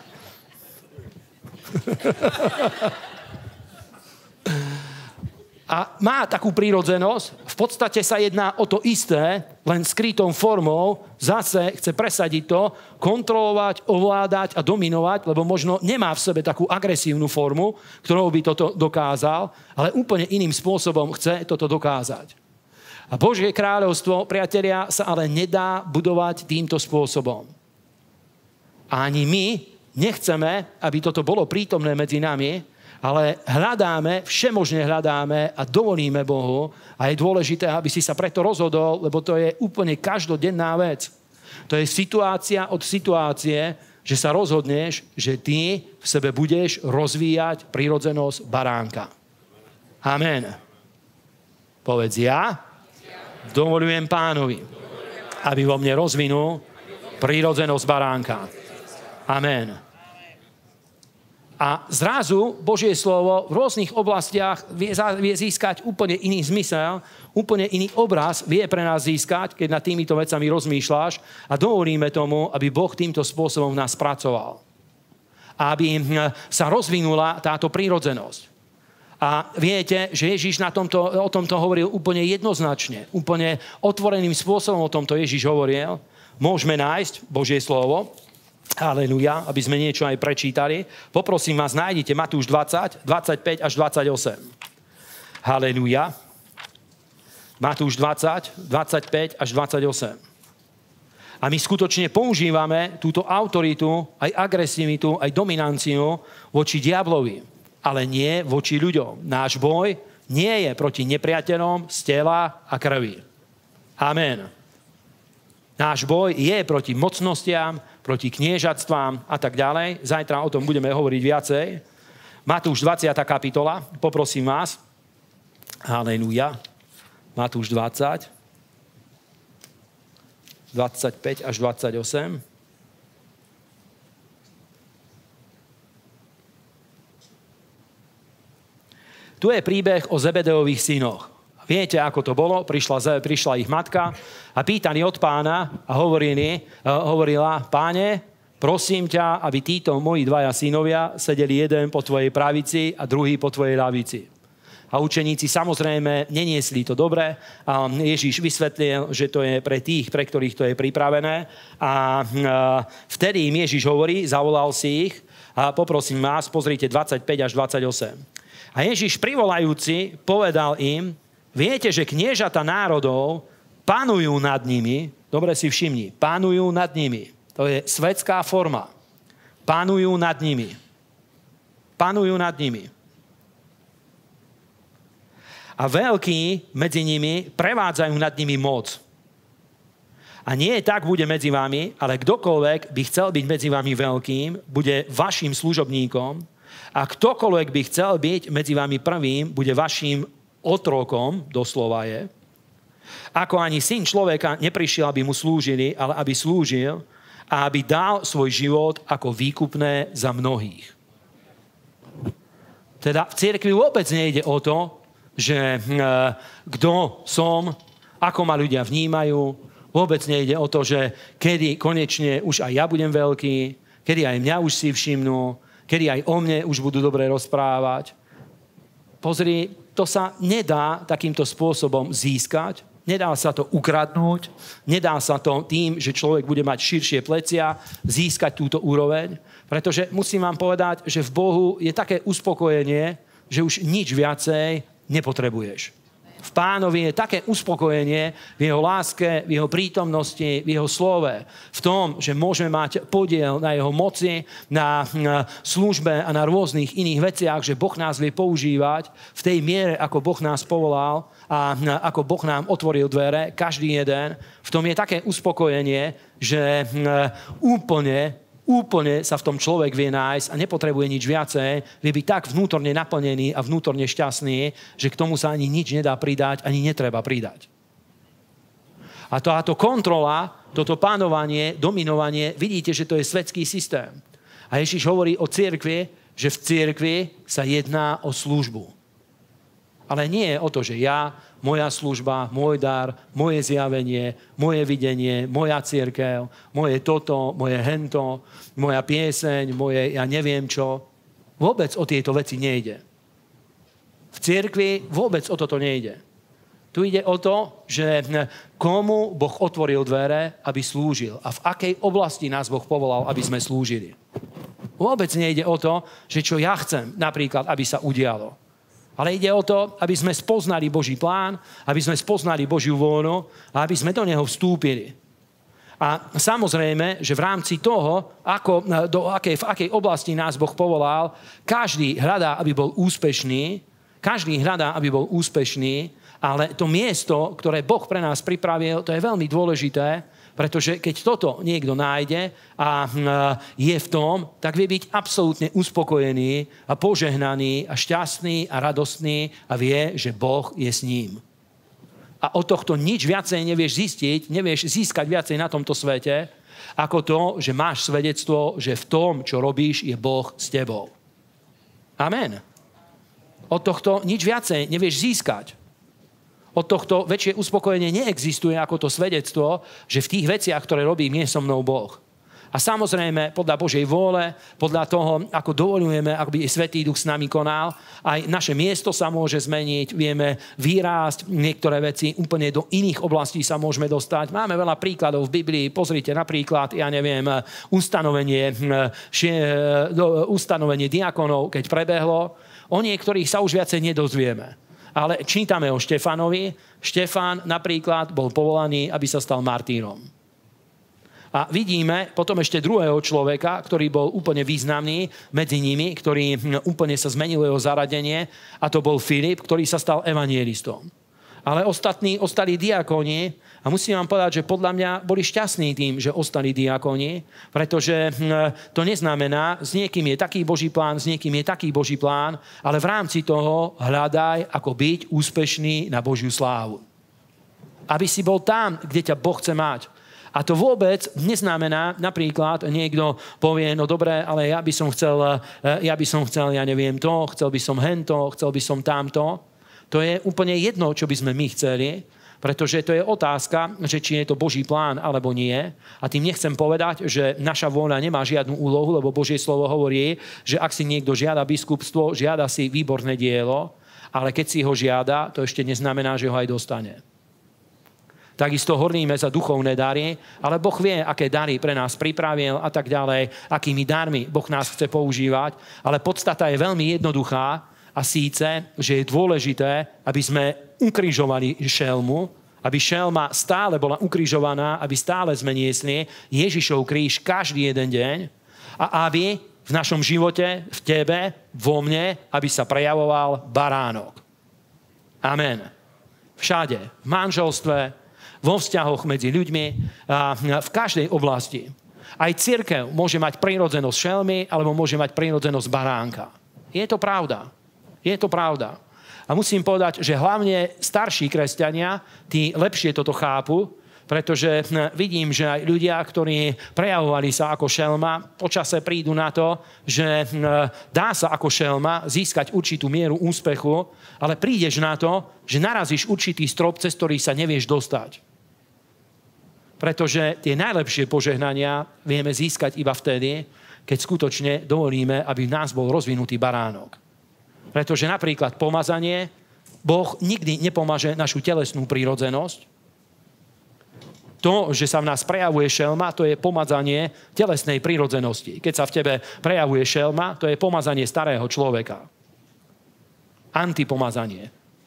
A má takú prírodzenosť, v podstate sa jedná o to isté, len skrytou formou, zase chce presadiť to, kontrolovať, ovládať a dominovať, lebo možno nemá v sebe takú agresívnu formu, ktorou by toto dokázal, ale úplne iným spôsobom chce toto dokázať. A Božie kráľovstvo, priatelia, sa ale nedá budovať týmto spôsobom. A ani my nechceme, aby toto bolo prítomné medzi nami, ale všemožne hľadáme a dovolíme Bohu a je dôležité, aby si sa preto rozhodol, lebo to je úplne každodenná vec. To je situácia od situácie, že sa rozhodneš, že ty v sebe budeš rozvíjať prirodzenosť baránka. Amen. Povedz ja, dovolujem Pánovi, aby vo mne rozvinul prirodzenosť baránka. Amen. A zrazu Božie slovo v rôznych oblastiach vie získať úplne iný zmysel, úplne iný obraz vie pre nás získať, keď nad týmito vecami rozmýšľaš a dovolíme tomu, aby Boh týmto spôsobom nás pracoval. A aby sa rozvinula táto prírodzenosť. A viete, že Ježiš o tomto hovoril úplne jednoznačne, úplne otvoreným spôsobom o tomto Ježiš hovoril. Môžeme nájsť Božie slovo, haleluja, aby sme niečo aj prečítali. Poprosím vás, nájdite Matúš 20, 25 až 28. Haleluja. Matúš 20, 25 až 28. A my skutočne používame túto autoritu, aj agresivitu, aj dominanciu voči diablovi, ale nie voči ľuďom. Náš boj nie je proti nepriateľom z tela a krvi. Amen. Náš boj je proti mocnostiam, proti kniežatstvám a tak ďalej. Zajtra o tom budeme hovoriť viacej. Matúš 20. kapitola, poprosím vás. Halelúja. Matúš 20. 25 až 28. Tu je príbeh o Zebedeových synoch. viete, ako to bolo, prišla ich matka a pýtali od pána a hovorila, páne, prosím ťa, aby títo moji dvaja synovia sedeli jeden po tvojej pravici a druhý po tvojej ľavici. A učeníci samozrejme neniesli to dobre a Ježiš vysvetlil, že to je pre tých, pre ktorých to je pripravené. A vtedy im Ježiš hovorí, zavolal si ich a poprosím vás, pozrite 25 až 28. A Ježiš privolajúci povedal im, viete, že kniežata národov panujú nad nimi, dobre si všimni, panujú nad nimi. To je svetská forma. Panujú nad nimi. Panujú nad nimi. A veľkí medzi nimi prevádzajú nad nimi moc. A nie tak bude medzi vami, ale kdokoľvek by chcel byť medzi vami veľkým, bude vašim služobníkom a ktokoľvek by chcel byť medzi vami prvým, bude vašim otrokom, doslova je. Ako ani syn človeka neprišiel, aby mu slúžili, ale aby slúžil a aby dal svoj život ako výkupné za mnohých. Teda v cirkvi vôbec nejde o to, že kto som, ako ma ľudia vnímajú. Vôbec nejde o to, že kedy konečne už aj ja budem veľký, kedy aj mňa už si všimnú, kedy aj o mne už budú dobre rozprávať. Pozri, to sa nedá takýmto spôsobom získať, nedá sa to ukradnúť, nedá sa to tým, že človek bude mať širšie plecia, získať túto úroveň, pretože musím vám povedať, že v Bohu je také uspokojenie, že už nič viacej nepotrebuješ. V Pánovi je také uspokojenie v jeho láske, v jeho prítomnosti, v jeho slove, v tom, že môžeme mať podiel na jeho moci, na službe a na rôznych iných veciach, že Boh nás vie používať v tej miere, ako Boh nás povolal a ako Boh nám otvoril dvere, každý jeden. V tom je také uspokojenie, že úplne sa v tom človek vie nájsť a nepotrebuje nič viacej, vie byť tak vnútorne naplnený a vnútorne šťastný, že k tomu sa ani nič nedá pridať, ani netreba pridať. A táto kontrola, toto pánovanie, dominovanie, vidíte, že to je svetský systém. A Ježiš hovorí o cirkvi, že v cirkvi sa jedná o službu. Ale nie je o to, že ja, moja služba, môj dar, moje zjavenie, moje videnie, moja cirkev, moje toto, moje hento, moja pieseň, moje ja neviem čo. Vôbec o tieto veci nejde. V cirkvi vôbec o toto nejde. Tu ide o to, že komu Boh otvoril dvere, aby slúžil a v akej oblasti nás Boh povolal, aby sme slúžili. Vôbec nejde o to, že čo ja chcem, napríklad, aby sa udialo. Ale ide o to, aby sme spoznali Boží plán, aby sme spoznali Božiu vôľu a aby sme do neho vstúpili. A samozrejme, že v rámci toho, v akej oblasti nás Boh povolal, každý hľadá, aby bol úspešný, ale to miesto, ktoré Boh pre nás pripravil, to je veľmi dôležité, pretože keď toto niekto nájde a je v tom, tak vie byť absolútne uspokojený a požehnaný a šťastný a radostný a vie, že Boh je s ním. A od tohto nič viacej nevieš zistiť, nevieš získať viacej na tomto svete, ako to, že máš svedectvo, že v tom, čo robíš, je Boh s tebou. Amen. Od tohto nič viacej nevieš získať. Od tohto väčšie uspokojenie neexistuje ako to svedectvo, že v tých veciach, ktoré robím, je so mnou Boh. A samozrejme, podľa Božej vôle, podľa toho, ako dovoľujeme, ako by Svätý Duch s nami konal, aj naše miesto sa môže zmeniť, vieme výrásť niektoré veci, úplne do iných oblastí sa môžeme dostať. Máme veľa príkladov v Biblii, pozrite napríklad, ustanovenie diakonov, keď prebehlo, o niektorých sa už viacej nedozvieme. Ale čítame o Štefanovi. Štefan napríklad bol povolaný, aby sa stal martírom. A vidíme potom ešte druhého človeka, ktorý bol úplne významný medzi nimi, ktorý úplne sa zmenilo jeho zaradenie, a to bol Filip, ktorý sa stal evanjelistom. Ale ostatní ostali diakoni a musím vám povedať, že podľa mňa boli šťastní tým, že ostali diakoni, pretože to neznamená, s niekým je taký Boží plán, s niekým je taký Boží plán, ale v rámci toho hľadaj, ako byť úspešný na Božiu slávu. Aby si bol tam, kde ťa Boh chce mať. A to vôbec neznamená, napríklad niekto povie, no dobre, ale ja by som chcel, ja neviem to, chcel by som hento, chcel by som tamto. To je úplne jedno, čo by sme my chceli, pretože to je otázka, že či je to Boží plán alebo nie. A tým nechcem povedať, že naša vôľa nemá žiadnu úlohu, lebo Božie slovo hovorí, že ak si niekto žiada biskupstvo, žiada si výborné dielo, ale keď si ho žiada, to ešte neznamená, že ho aj dostane. Takisto horlíme za duchovné dary, ale Boh vie, aké dary pre nás pripravil a tak ďalej, akými darmi Boh nás chce používať, ale podstata je veľmi jednoduchá a síce, že je dôležité, aby sme ukrižovali šelmu, aby šelma stále bola ukrižovaná, aby stále sme niesli Ježišov kríž každý jeden deň a aby v našom živote, v tebe, vo mne, aby sa prejavoval baránok. Amen. Všade, v manželstve, vo vzťahoch medzi ľuďmi, v každej oblasti. Aj cirkev môže mať prirodzenosť šelmy, alebo môže mať prirodzenosť baránka. Je to pravda. Je to pravda. A musím povedať, že hlavne starší kresťania, tí lepšie toto chápu, pretože vidím, že aj ľudia, ktorí prejavovali sa ako šelma, počase prídu na to, že dá sa ako šelma získať určitú mieru úspechu, ale prídeš na to, že narazíš určitý strop, cez ktorý sa nevieš dostať. Pretože tie najlepšie požehnania vieme získať iba vtedy, keď skutočne dovolíme, aby v nás bol rozvinutý baránok. Pretože napríklad pomazanie, Boh nikdy nepomaže našu telesnú prírodzenosť. To, že sa v nás prejavuje šelma, to je pomazanie telesnej prírodzenosti. Keď sa v tebe prejavuje šelma, to je pomazanie starého človeka. Antipomazanie.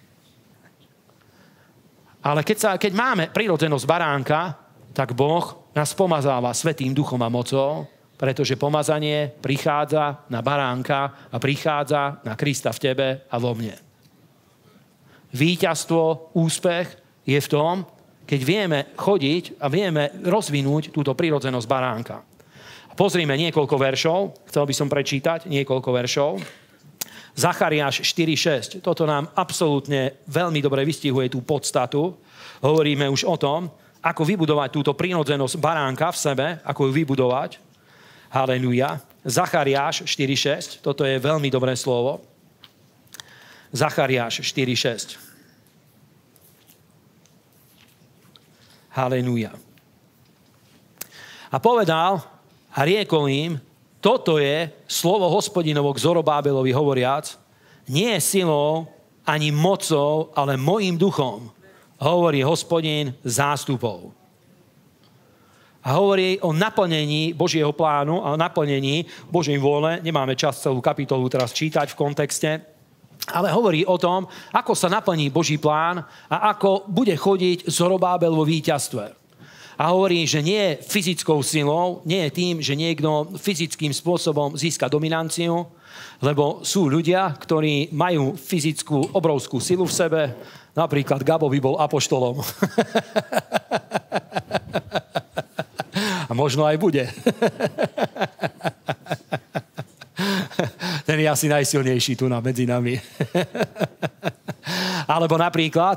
Ale keď máme prírodzenosť baránka, tak Boh nás pomazáva Svätým Duchom a mocou, pretože pomazanie prichádza na baránka a prichádza na Krista v tebe a vo mne. Víťazstvo, úspech je v tom, keď vieme chodiť a vieme rozvinúť túto prirodzenosť baránka. Pozrime niekoľko veršov, chcel by som prečítať niekoľko veršov. Zachariáš 4.6, toto nám absolútne veľmi dobre vystihuje tú podstatu. Hovoríme už o tom, ako vybudovať túto prirodzenosť baránka v sebe, ako ju vybudovať. Halelúja. Zachariáš 4.6, toto je veľmi dobré slovo. Zachariáš 4.6. Halelúja. A povedal a riekol im, toto je slovo Hospodinovo k Zorobábelovi hovoriac, nie silou ani mocou, ale mojím duchom, hovorí Hospodin zástupov. A hovorí o naplnení Božieho plánu a o naplnení Božej vôle. Nemáme čas celú kapitolu teraz čítať v kontexte, ale hovorí o tom, ako sa naplní Boží plán a ako bude chodiť Zorobábel vo víťazstve. A hovorí, že nie fyzickou silou, nie je tým, že niekto fyzickým spôsobom získa dominanciu, lebo sú ľudia, ktorí majú fyzickú obrovskú silu v sebe. Napríklad Gabo by bol apoštolom. A možno aj bude. Ten je asi najsilnejší tu medzi nami. Alebo napríklad,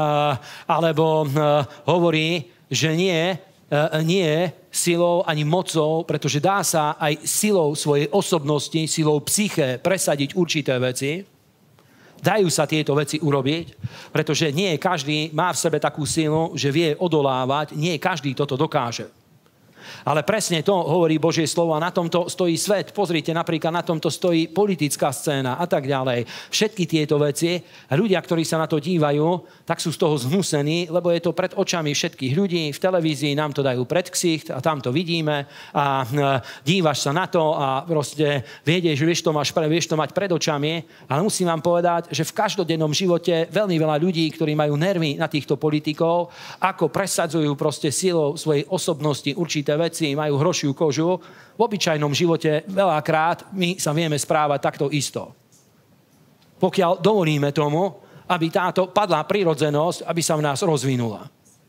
hovorí, že nie silou ani mocou, pretože dá sa aj silou svojej osobnosti, silou psyché presadiť určité veci. Dajú sa tieto veci urobiť, pretože nie každý má v sebe takú silu, že vie odolávať, nie každý toto dokáže. Ale presne to hovorí Božie slovo a na tomto stojí svet. Pozrite, napríklad na tomto stojí politická scéna a tak ďalej. Všetky tieto veci, ľudia, ktorí sa na to dívajú, tak sú z toho zhnusení, lebo je to pred očami všetkých ľudí. V televízii nám to dajú pred ksicht a tam to vidíme a dívaš sa na to a proste vieš to mať pred očami. Ale musím vám povedať, že v každodennom živote veľmi veľa ľudí, ktorí majú nervy na týchto politikov, ako presadzujú proste silou svojej osobnosti určité veci, majú hrošiu kožu, v obyčajnom živote veľakrát my sa vieme správať takto isto. Pokiaľ dovolíme tomu, aby táto padlá prirodzenosť, aby sa v nás rozvinula.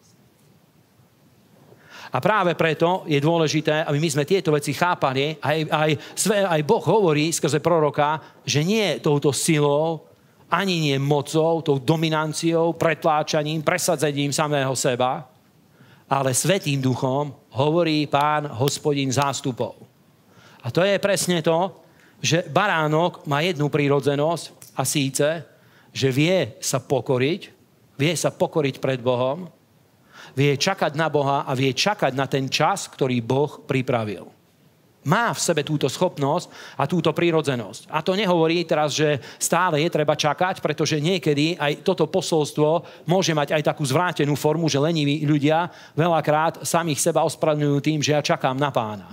A práve preto je dôležité, aby my sme tieto veci chápali, aj Boh hovorí skrze proroka, že nie touto silou, ani nie mocou, tou dominanciou, pretláčaním, presadzením samého seba, ale Svätým Duchom hovorí Pán Hospodin zástupov. A to je presne to, že baránok má jednu prírodzenosť a síce, že vie sa pokoriť pred Bohom, vie čakať na Boha a vie čakať na ten čas, ktorý Boh pripravil. Má v sebe túto schopnosť a túto prirodzenosť. A to nehovorí teraz, že stále je treba čakať, pretože niekedy aj toto posolstvo môže mať aj takú zvrátenú formu, že leniví ľudia veľakrát samých seba ospravedlňujú tým, že ja čakám na Pána.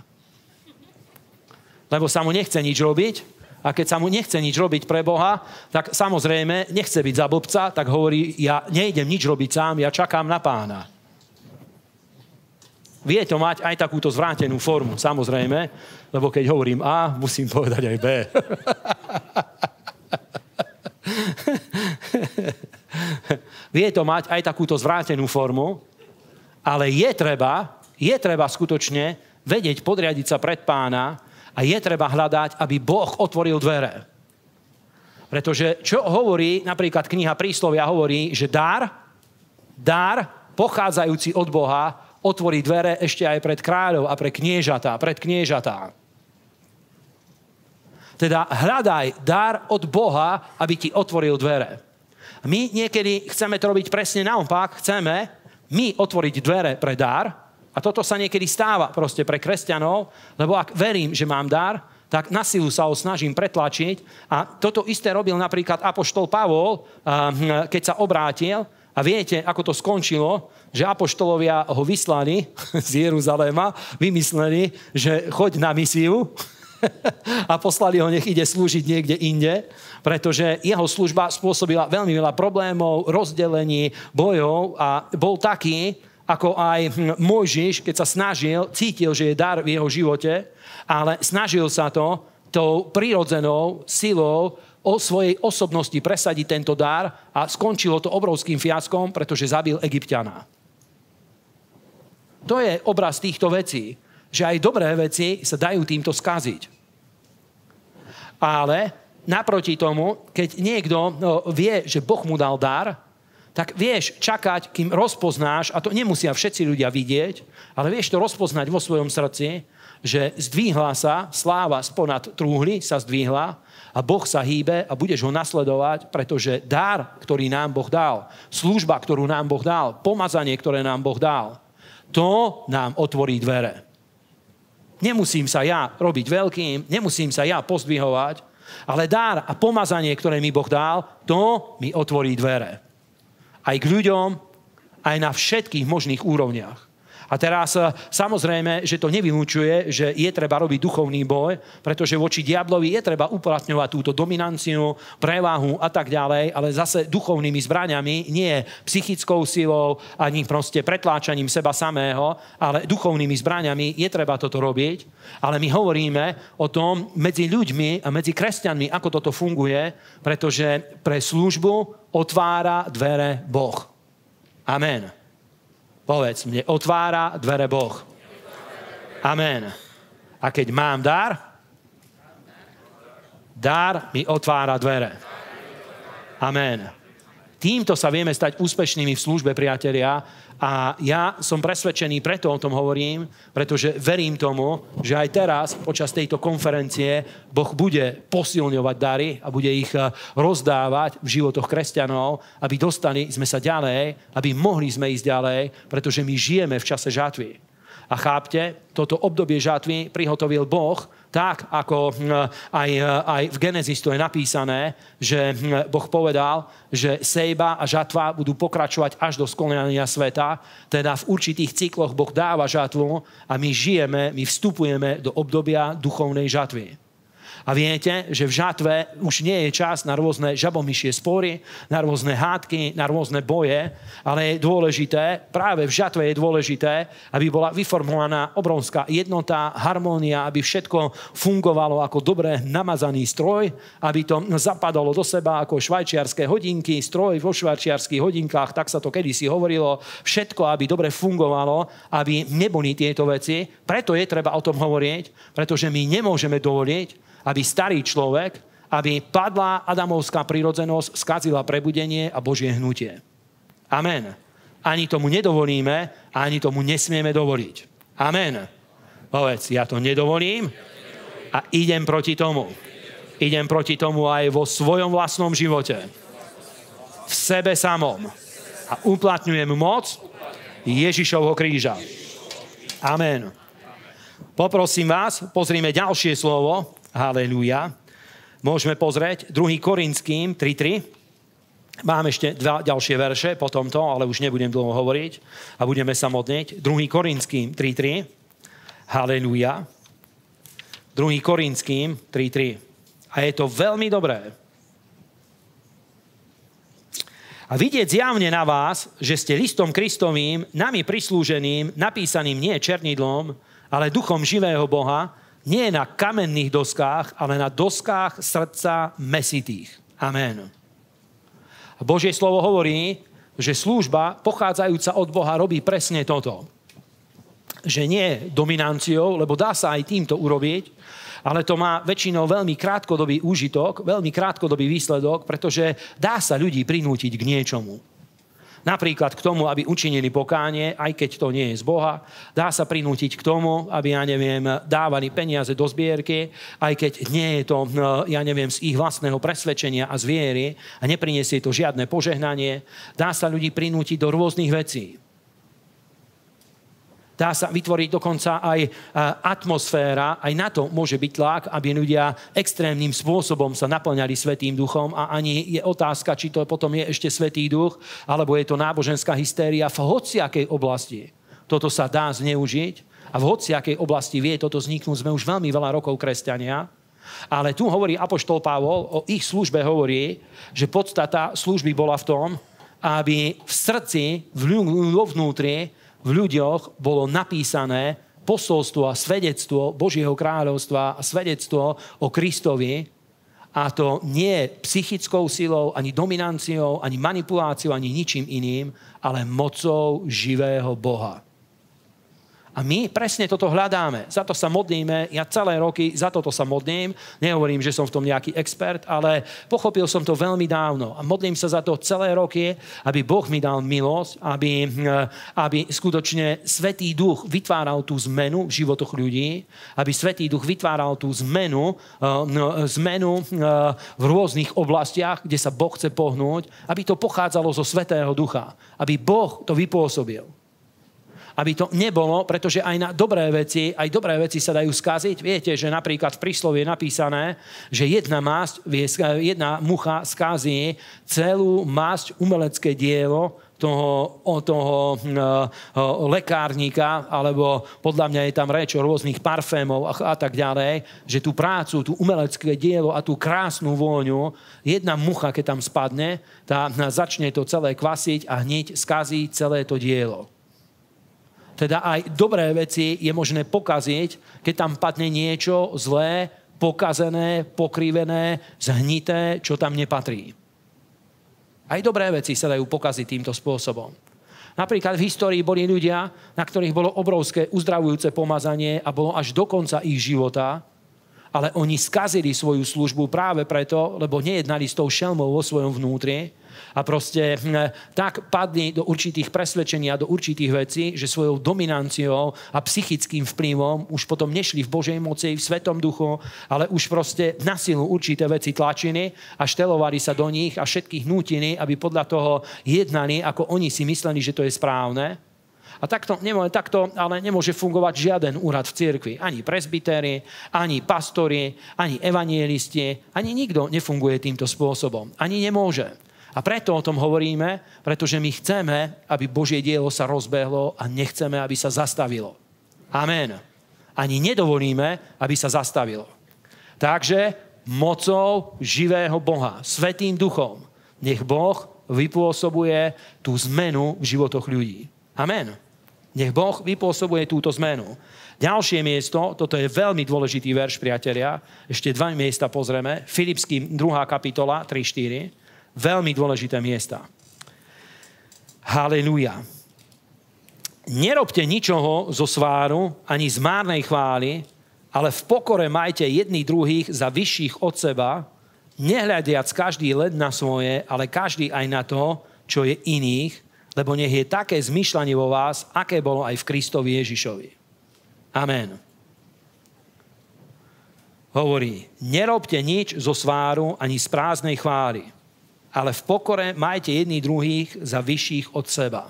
Lebo sa mu nechce nič robiť a keď sa mu nechce nič robiť pre Boha, tak samozrejme nechce byť za blbca, tak hovorí, ja nejdem nič robiť sám, ja čakám na Pána. Vie to mať aj takúto zvrátenú formu, samozrejme, lebo keď hovorím A, musím povedať aj B. Vie to mať aj takúto zvrátenú formu, ale je treba skutočne vedieť podriadiť sa pred Pána a je treba hľadať, aby Boh otvoril dvere. Pretože čo hovorí, napríklad kniha Príslovia hovorí, že dar pochádzajúci od Boha otvorí dvere ešte aj pred kráľov a pred kniežatá. Teda hľadaj dar od Boha, aby ti otvoril dvere. My niekedy chceme to robiť presne naopak, chceme my otvoriť dvere pre dar a toto sa niekedy stáva proste pre kresťanov, lebo ak verím, že mám dar, tak na silu sa ho snažím pretlačiť a toto isté robil napríklad apoštol Pavol, keď sa obrátil. A viete, ako to skončilo, že apoštolovia ho vyslali z Jeruzaléma, vymysleli, že choď na misiu a poslali ho, nech ide slúžiť niekde inde, pretože jeho služba spôsobila veľmi veľa problémov, rozdelení, bojov a bol taký, ako aj Mojžiš, keď sa snažil, cítil, že je dar v jeho živote, ale snažil sa to tou prirodzenou silou o svojej osobnosti presadiť tento dar a skončilo to obrovským fiaskom, pretože zabil Egypťana. To je obraz týchto vecí, že aj dobré veci sa dajú týmto skaziť. Ale naproti tomu, keď niekto vie, že Boh mu dal dar, tak vieš čakať, kým rozpoznáš, a to nemusia všetci ľudia vidieť, ale vieš to rozpoznať vo svojom srdci, že zdvihla sa sláva sponad trúhly, sa zdvihla a Boh sa hýbe a budeš ho nasledovať, pretože dar, ktorý nám Boh dal, služba, ktorú nám Boh dal, pomazanie, ktoré nám Boh dal, to nám otvorí dvere. Nemusím sa ja robiť veľkým, nemusím sa ja pozdvihovať, ale dar a pomazanie, ktoré mi Boh dal, to mi otvorí dvere. Aj k ľuďom, aj na všetkých možných úrovniach. A teraz samozrejme, že to nevylúčuje, že je treba robiť duchovný boj, pretože voči diablovi je treba uplatňovať túto dominanciu, prevahu a tak ďalej, ale zase duchovnými zbraňami, nie psychickou silou, ani proste pretláčaním seba samého, ale duchovnými zbraňami je treba toto robiť. Ale my hovoríme o tom medzi ľuďmi a medzi kresťanmi, ako toto funguje, pretože pre službu otvára dvere Boh. Amen. Povedz mne, otvára dvere Boh. Amen. A keď mám dar mi otvára dvere. Amen. Týmto sa vieme stať úspešnými v službe, priatelia. A ja som presvedčený, preto o tom hovorím, pretože verím tomu, že aj teraz, počas tejto konferencie, Boh bude posilňovať dary a bude ich rozdávať v životoch kresťanov, aby dostali sme sa ďalej, aby mohli sme ísť ďalej, pretože my žijeme v čase žatvy. A chápte, toto obdobie žatvy prihotovil Boh tak, ako aj v Genesis to je napísané, že Boh povedal, že sejba a žatva budú pokračovať až do skonania sveta. Teda v určitých cykloch Boh dáva žatvu a my žijeme, my vstupujeme do obdobia duchovnej žatvy. A viete, že v žatve už nie je čas na rôzne žabomyšie spory, na rôzne hádky, na rôzne boje, ale je dôležité, práve v žatve je dôležité, aby bola vyformovaná obrovská jednota, harmónia, aby všetko fungovalo ako dobre namazaný stroj, aby to zapadalo do seba ako švajčiarske hodinky, stroj vo švajčiarských hodinkách, tak sa to kedysi hovorilo, všetko, aby dobre fungovalo, aby neboli tieto veci. Preto je treba o tom hovoriť, pretože my nemôžeme dovoliť, aby starý človek, aby padla adamovská prirodzenosť, skazila prebudenie a Božie hnutie. Amen. Ani tomu nedovolíme, ani tomu nesmieme dovoliť. Amen. Povedz, ja to nedovolím a idem proti tomu. Idem proti tomu aj vo svojom vlastnom živote. v sebe samom a uplatňujem moc Ježišovho kríža. Amen. Poprosím vás, pozrime ďalšie slovo. Halelúja. Môžeme pozrieť 2. Korinským 3.3. Mám ešte 2 ďalšie verše po tomto, ale už nebudem dlho hovoriť a budeme sa modliť. 2. Korinským 3.3. Halelúja. 2. Korinským 3.3. A je to veľmi dobré. A vidieť zjavne na vás, že ste listom Kristovým, nami prislúženým, napísaným nie černidlom, ale duchom živého Boha, nie na kamenných doskách, ale na doskách srdca mesitých. Amen. Božie slovo hovorí, že služba pochádzajúca od Boha robí presne toto. Že nie dominanciou, lebo dá sa aj týmto urobiť, ale to má väčšinou veľmi krátkodobý úžitok, veľmi krátkodobý výsledok, pretože dá sa ľudí prinútiť k niečomu. Napríklad k tomu, aby učinili pokánie, aj keď to nie je z Boha. Dá sa prinútiť k tomu, aby, dávali peniaze do zbierky, aj keď nie je to, z ich vlastného presvedčenia a z viery a neprinesie to žiadne požehnanie. Dá sa ľudí prinútiť do rôznych vecí. Dá sa vytvoriť dokonca aj atmosféra, aj na to môže byť tlak, aby ľudia extrémnym spôsobom sa naplňali Svätým duchom a ani je otázka, či to potom je ešte Svätý duch, alebo je to náboženská hystéria v hociakej oblasti. Toto sa dá zneužiť a v hociakej oblasti vie toto vzniknúť. Sme už veľmi veľa rokov kresťania, ale tu hovorí apoštol Pavol, o ich službe hovorí, že podstata služby bola v tom, aby v srdci, vo vnútri, v ľuďoch bolo napísané posolstvo a svedectvo Božieho kráľovstva a svedectvo o Kristovi, a to nie psychickou silou, ani dominanciou, ani manipuláciou, ani ničím iným, ale mocou živého Boha. A my presne toto hľadáme. Za to sa modlíme. Ja celé roky za toto sa modlím. Nehovorím, že som v tom nejaký expert, ale pochopil som to veľmi dávno. A modlím sa za to celé roky, aby Boh mi dal milosť, aby skutočne Svätý duch vytváral tú zmenu v životoch ľudí, aby Svätý duch vytváral tú zmenu v rôznych oblastiach, kde sa Boh chce pohnúť, aby to pochádzalo zo Svätého ducha. Aby Boh to vypôsobil. Aby to nebolo, pretože aj na dobré veci sa dajú skaziť. Viete, že napríklad v prísloví je napísané, že jedna mucha skazí celú masť, umelecké dielo toho lekárnika, alebo podľa mňa je tam reč o rôznych parfémov a tak ďalej, že tú prácu, tú umelecké dielo a tú krásnu vôňu, jedna mucha, keď tam spadne, tá začne to celé kvasiť a hneď skazí celé to dielo. Teda aj dobré veci je možné pokaziť, keď tam padne niečo zlé, pokazené, pokrivené, zhnité, čo tam nepatrí. Aj dobré veci sa dajú pokaziť týmto spôsobom. Napríklad v histórii boli ľudia, na ktorých bolo obrovské uzdravujúce pomazanie a bolo až do konca ich života, ale oni skazili svoju službu práve preto, lebo nejednali s tou šelmou vo svojom vnútri a proste tak padli do určitých presvedčení a do určitých vecí, že svojou dominanciou a psychickým vplyvom už potom nešli v Božej moci, v Svetom duchu, ale už proste na silu určité veci tlačili a štelovali sa do nich a všetkých nútili, aby podľa toho jednali, ako oni si mysleli, že to je správne. A takto ale nemôže fungovať žiaden úrad v cirkvi. Ani presbytéri, ani pastori, ani evangelisti, ani nikto nefunguje týmto spôsobom. Ani nemôže. A preto o tom hovoríme, pretože my chceme, aby Božie dielo sa rozbehlo a nechceme, aby sa zastavilo. Amen. Ani nedovolíme, aby sa zastavilo. Takže mocou živého Boha, Svätým duchom, nech Boh vypôsobuje tú zmenu v životoch ľudí. Amen. Nech Boh vypôsobuje túto zmenu. Ďalšie miesto, toto je veľmi dôležitý verš, priatelia, ešte 2 miesta pozrieme. Filipským 2. kapitola, 3-4. Veľmi dôležité miesta. Halelúja. Nerobte ničoho zo sváru, ani z márnej chvály, ale v pokore majte jedných druhých za vyšších od seba, nehľadiac každý len na svoje, ale každý aj na to, čo je iných, lebo nech je také zmýšľanie vo vás, aké bolo aj v Kristovi Ježišovi. Amen. Hovorí, nerobte nič zo sváru ani z prázdnej chvály. ale v pokore majte jedných druhých za vyšších od seba.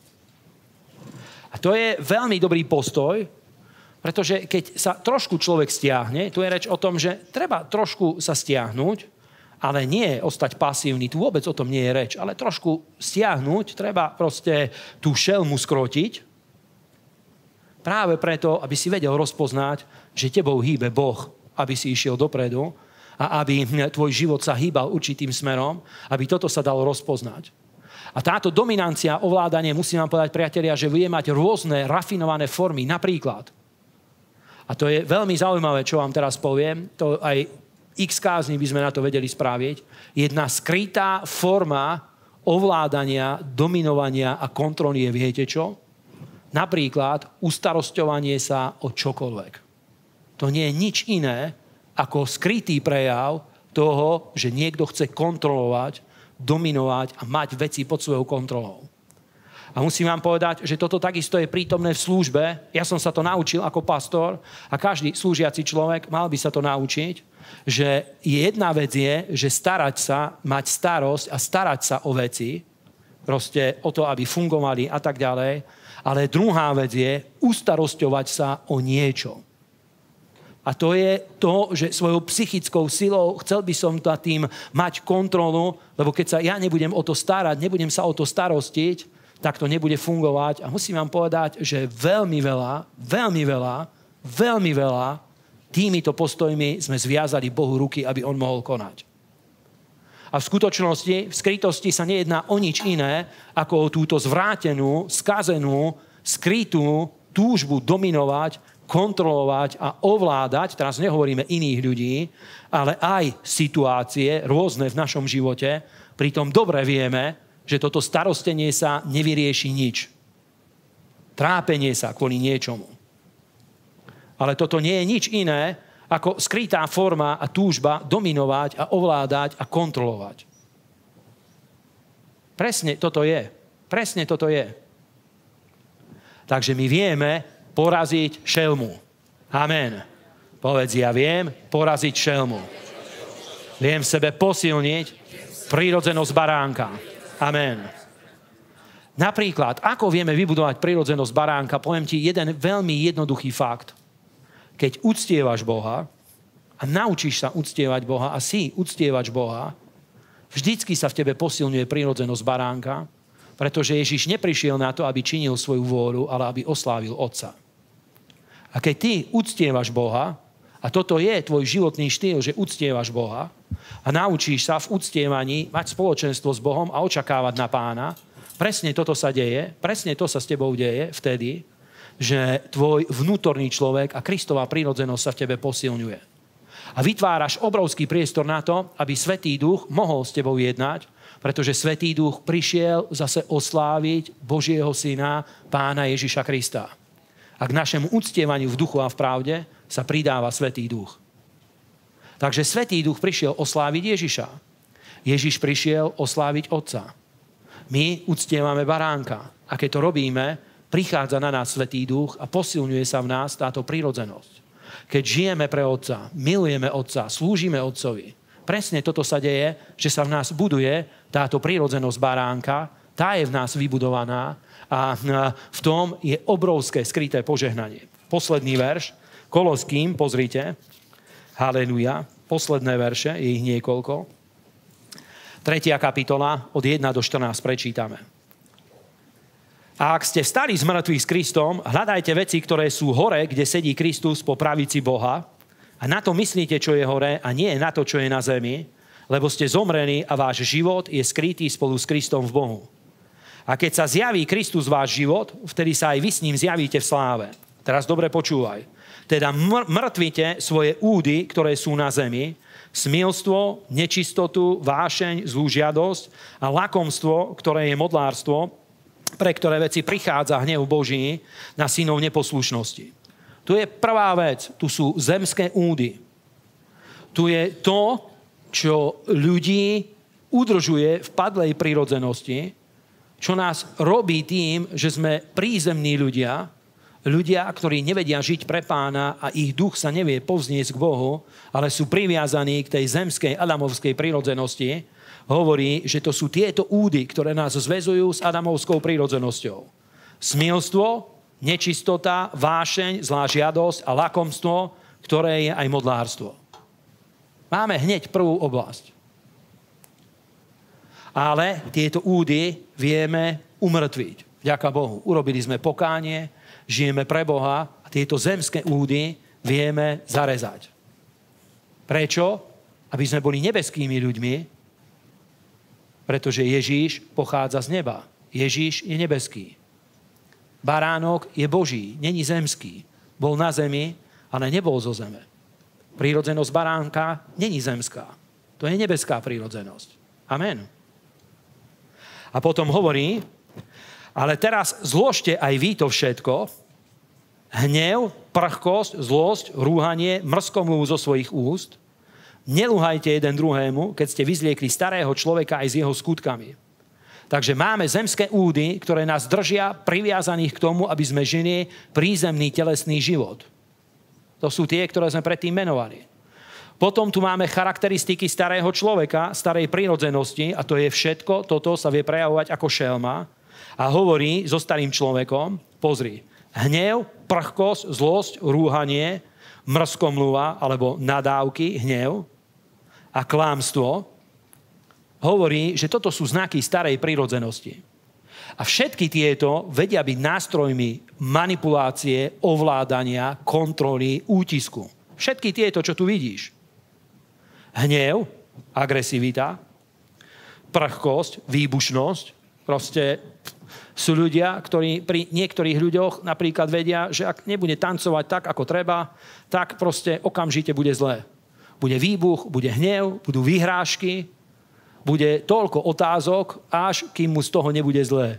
A to je veľmi dobrý postoj, pretože keď sa trošku človek stiahne, tu je reč o tom, že treba trošku sa stiahnuť, ale nie ostať pasívny, tu vôbec o tom nie je reč, ale trošku stiahnuť, treba proste tú šelmu skrotiť, práve preto, aby si vedel rozpoznať, že tebou hýbe Boh, aby si išiel dopredu a aby tvoj život sa hýbal určitým smerom, aby toto sa dalo rozpoznať. A táto dominancia, ovládanie, musím vám povedať, priatelia, že vie mať rôzne rafinované formy. Napríklad, a to je veľmi zaujímavé, čo vám teraz poviem, to aj x kázni by sme na to vedeli spraviť, jedna skrytá forma ovládania, dominovania a kontroly je, viete čo? Napríklad ustarosťovanie sa o čokoľvek. To nie je nič iné ako skrytý prejav toho, že niekto chce kontrolovať, dominovať a mať veci pod svojou kontrolou. A musím vám povedať, že toto takisto je prítomné v službe. Ja som sa to naučil ako pastor a každý slúžiaci človek mal by sa to naučiť, že jedna vec je, že starať sa, mať starosť a starať sa o veci, proste o to, aby fungovali a tak ďalej, ale druhá vec je ustarosťovať sa o niečo. A to je to, že svojou psychickou silou chcel by som nad tým mať kontrolu, lebo keď sa ja nebudem o to starať, nebudem sa o to starostiť, tak to nebude fungovať. A musím vám povedať, že veľmi veľa týmito postojmi sme zviazali Bohu ruky, aby on mohol konať. A v skutočnosti, v skrytosti sa nejedná o nič iné, ako o túto zvrátenú, skazenú, skrytú túžbu dominovať, kontrolovať a ovládať, teraz nehovoríme iných ľudí, ale aj situácie rôzne v našom živote. Pritom dobre vieme, že toto starostenie sa nevyrieši nič. Trápenie sa kvôli niečomu. Ale toto nie je nič iné, ako skrytá forma a túžba dominovať a ovládať a kontrolovať. Presne toto je. Presne toto je. Takže my vieme poraziť šelmu. Amen. Povedz, ja viem poraziť šelmu. Viem v sebe posilniť prírodzenosť baránka. Amen. Napríklad, ako vieme vybudovať prírodzenosť baránka, poviem ti jeden veľmi jednoduchý fakt. Keď uctievaš Boha a naučíš sa uctievať Boha a si uctievač Boha, vždycky sa v tebe posilňuje prírodzenosť baránka, pretože Ježiš neprišiel na to, aby činil svoju vôľu, ale aby oslávil Otca. A keď ty uctievaš Boha, a toto je tvoj životný štýl, že uctievaš Boha a naučíš sa v uctievaní mať spoločenstvo s Bohom a očakávať na Pána, presne toto sa deje, presne to sa s tebou deje vtedy, že tvoj vnútorný človek a Kristova prírodzenosť sa v tebe posilňuje. A vytváraš obrovský priestor na to, aby Svätý Duch mohol s tebou jednať, pretože Svätý Duch prišiel zase osláviť Božieho Syna, Pána Ježiša Krista. A k našemu uctievaniu v duchu a v pravde sa pridáva Svätý Duch. Takže Svätý Duch prišiel osláviť Ježiša. Ježiš prišiel osláviť Otca. My uctievame baránka. A keď to robíme, prichádza na nás Svätý Duch a posilňuje sa v nás táto prírodzenosť. Keď žijeme pre Otca, milujeme Otca, slúžime Otcovi, presne toto sa deje, že sa v nás buduje táto prírodzenosť baránka, tá je v nás vybudovaná a v tom je obrovské skryté požehnanie. Posledný verš, Koloským, pozrite, haleluja, posledné verše, je ich niekoľko. 3. kapitola, od 1 do 14 prečítame. A ak ste vstali z mŕtvych s Kristom, hľadajte veci, ktoré sú hore, kde sedí Kristus po pravici Boha, a na to myslíte, čo je hore, a nie na to, čo je na zemi, lebo ste zomreli a váš život je skrytý spolu s Kristom v Bohu. A keď sa zjaví Kristus váš život, vtedy sa aj vy s ním zjavíte v sláve. Teraz dobre počúvaj. Teda mŕtvite svoje údy, ktoré sú na zemi, smilstvo, nečistotu, vášeň, zlú žiadosť a lakomstvo, ktoré je modlárstvo, pre ktoré veci prichádza hnev Boží na synov neposlušnosti. Tu je prvá vec, tu sú zemské údy. Tu je to, čo ľudí udržuje v padlej prirodzenosti, čo nás robí tým, že sme prízemní ľudia, ľudia, ktorí nevedia žiť pre Pána a ich duch sa nevie povzniesť k Bohu, ale sú priviazaní k tej zemskej adamovskej prírodzenosti, hovorí, že to sú tieto údy, ktoré nás zväzujú s adamovskou prírodzenosťou. Smilstvo, nečistota, vášeň, zlá žiadosť a lakomstvo, ktoré je aj modlárstvo. Máme hneď prvú oblasť. Ale tieto údy vieme umrtviť. Vďaka Bohu. Urobili sme pokánie, žijeme pre Boha a tieto zemské údy vieme zarezať. Prečo? Aby sme boli nebeskými ľuďmi, pretože Ježíš pochádza z neba. Ježíš je nebeský. Baránok je Boží, není zemský. Bol na zemi, ale nebol zo zeme. Prírodzenosť baránka není zemská. To je nebeská prírodzenosť. Amen. A potom hovorí, ale teraz zložte aj vy to všetko, hnev, prchkosť, zlosť, rúhanie, mrskomluv zo svojich úst. Nelúhajte jeden druhému, keď ste vyzliekli starého človeka aj s jeho skutkami. Takže máme zemské údy, ktoré nás držia priviazaných k tomu, aby sme žili prízemný telesný život. To sú tie, ktoré sme predtým menovali. Potom tu máme charakteristiky starého človeka, starej prírodzenosti a to je všetko, toto sa vie prejavovať ako šelma a hovorí so starým človekom, pozri, hnev, prchkosť, zlosť, rúhanie, mrskomluva alebo nadávky, hnev a klámstvo, hovorí, že toto sú znaky starej prírodzenosti. A všetky tieto vedia byť nástrojmi manipulácie, ovládania, kontroly, útisku. Všetky tieto, čo tu vidíš. Hnev, agresivita, prchkosť, výbušnosť. Proste sú ľudia, ktorí pri niektorých ľuďoch napríklad vedia, že ak nebude tancovať tak, ako treba, tak proste okamžite bude zlé. Bude výbuch, bude hnev, budú vyhrážky, bude toľko otázok, až kým mu z toho nebude zlé.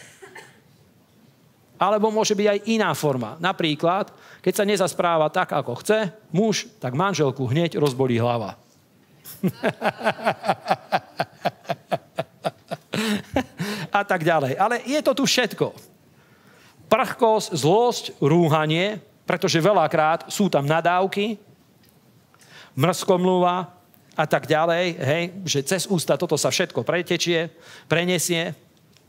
Alebo môže byť aj iná forma. Napríklad, keď sa nezaspráva tak, ako chce muž, tak manželku hneď rozbolí hlava. A tak ďalej. Ale je to tu všetko. Prchkosť, zlosť, rúhanie, pretože veľakrát sú tam nadávky, mrskomluva a tak ďalej, hej, že cez ústa toto sa všetko pretečie, prenesie,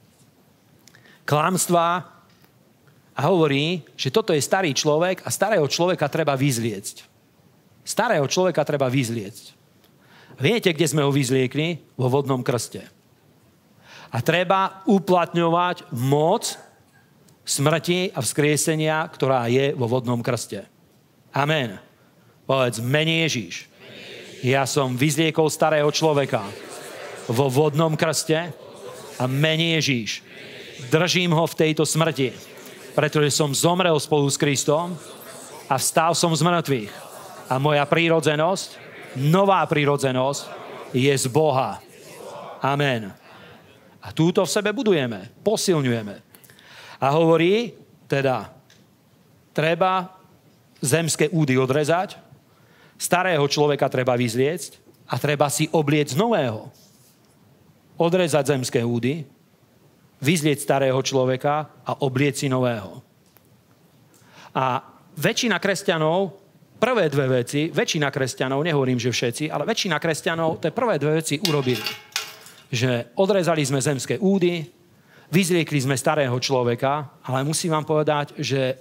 klamstvá a hovorí, že toto je starý človek a starého človeka treba vyzliecť. Starého človeka treba vyzliecť. Viete, kde sme ho vyzliekli? Vo vodnom krste. A treba uplatňovať moc smrti a vzkriesenia, ktorá je vo vodnom krste. Amen. Povedz, mene Ježíš. Ja som vyzliekol starého človeka vo vodnom krste a mene Ježíš. Držím ho v tejto smrti, pretože som zomrel spolu s Kristom a vstal som z mŕtvych. A moja prírodzenosť, nová prírodzenosť je z Boha. Amen. A túto v sebe budujeme, posilňujeme. A hovorí, teda, treba zemské údy odrezať, starého človeka treba vyzliecť a treba si obliecť nového. Odrezať zemské údy, vyzlieť starého človeka a obliecť si nového. A väčšina kresťanov prvé dve veci, väčšina kresťanov, nehovorím, že všetci, ale väčšina kresťanov tie prvé dve veci urobili. Že odrezali sme zemské údy, vyzliekli sme starého človeka, ale musím vám povedať, že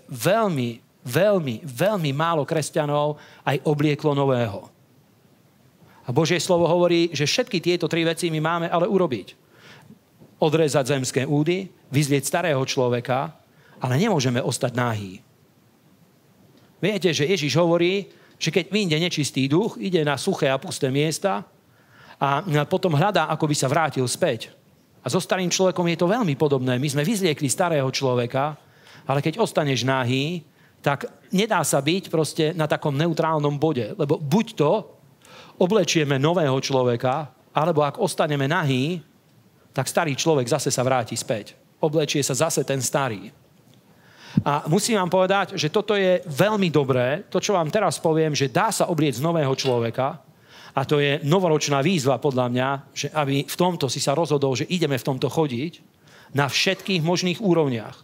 veľmi málo kresťanov aj oblieklo nového. A Božie slovo hovorí, že všetky tieto tri veci my máme ale urobiť. Odrezať zemské údy, vyzlieť starého človeka, ale nemôžeme ostať náhý. Viete, že Ježiš hovorí, že keď vyjde nečistý duch, ide na suché a pusté miesta a potom hľadá, ako by sa vrátil späť. A so starým človekom je to veľmi podobné. My sme vyzliekli starého človeka, ale keď ostaneš nahý, tak nedá sa byť proste na takom neutrálnom bode. Lebo buď to oblečieme nového človeka, alebo ak ostaneme nahý, tak starý človek zase sa vráti späť. Oblečie sa zase ten starý. A musím vám povedať, že toto je veľmi dobré, to, čo vám teraz poviem, že dá sa obliecť nového človeka a to je novoročná výzva podľa mňa, že aby v tomto si sa rozhodol, že ideme v tomto chodiť na všetkých možných úrovniach.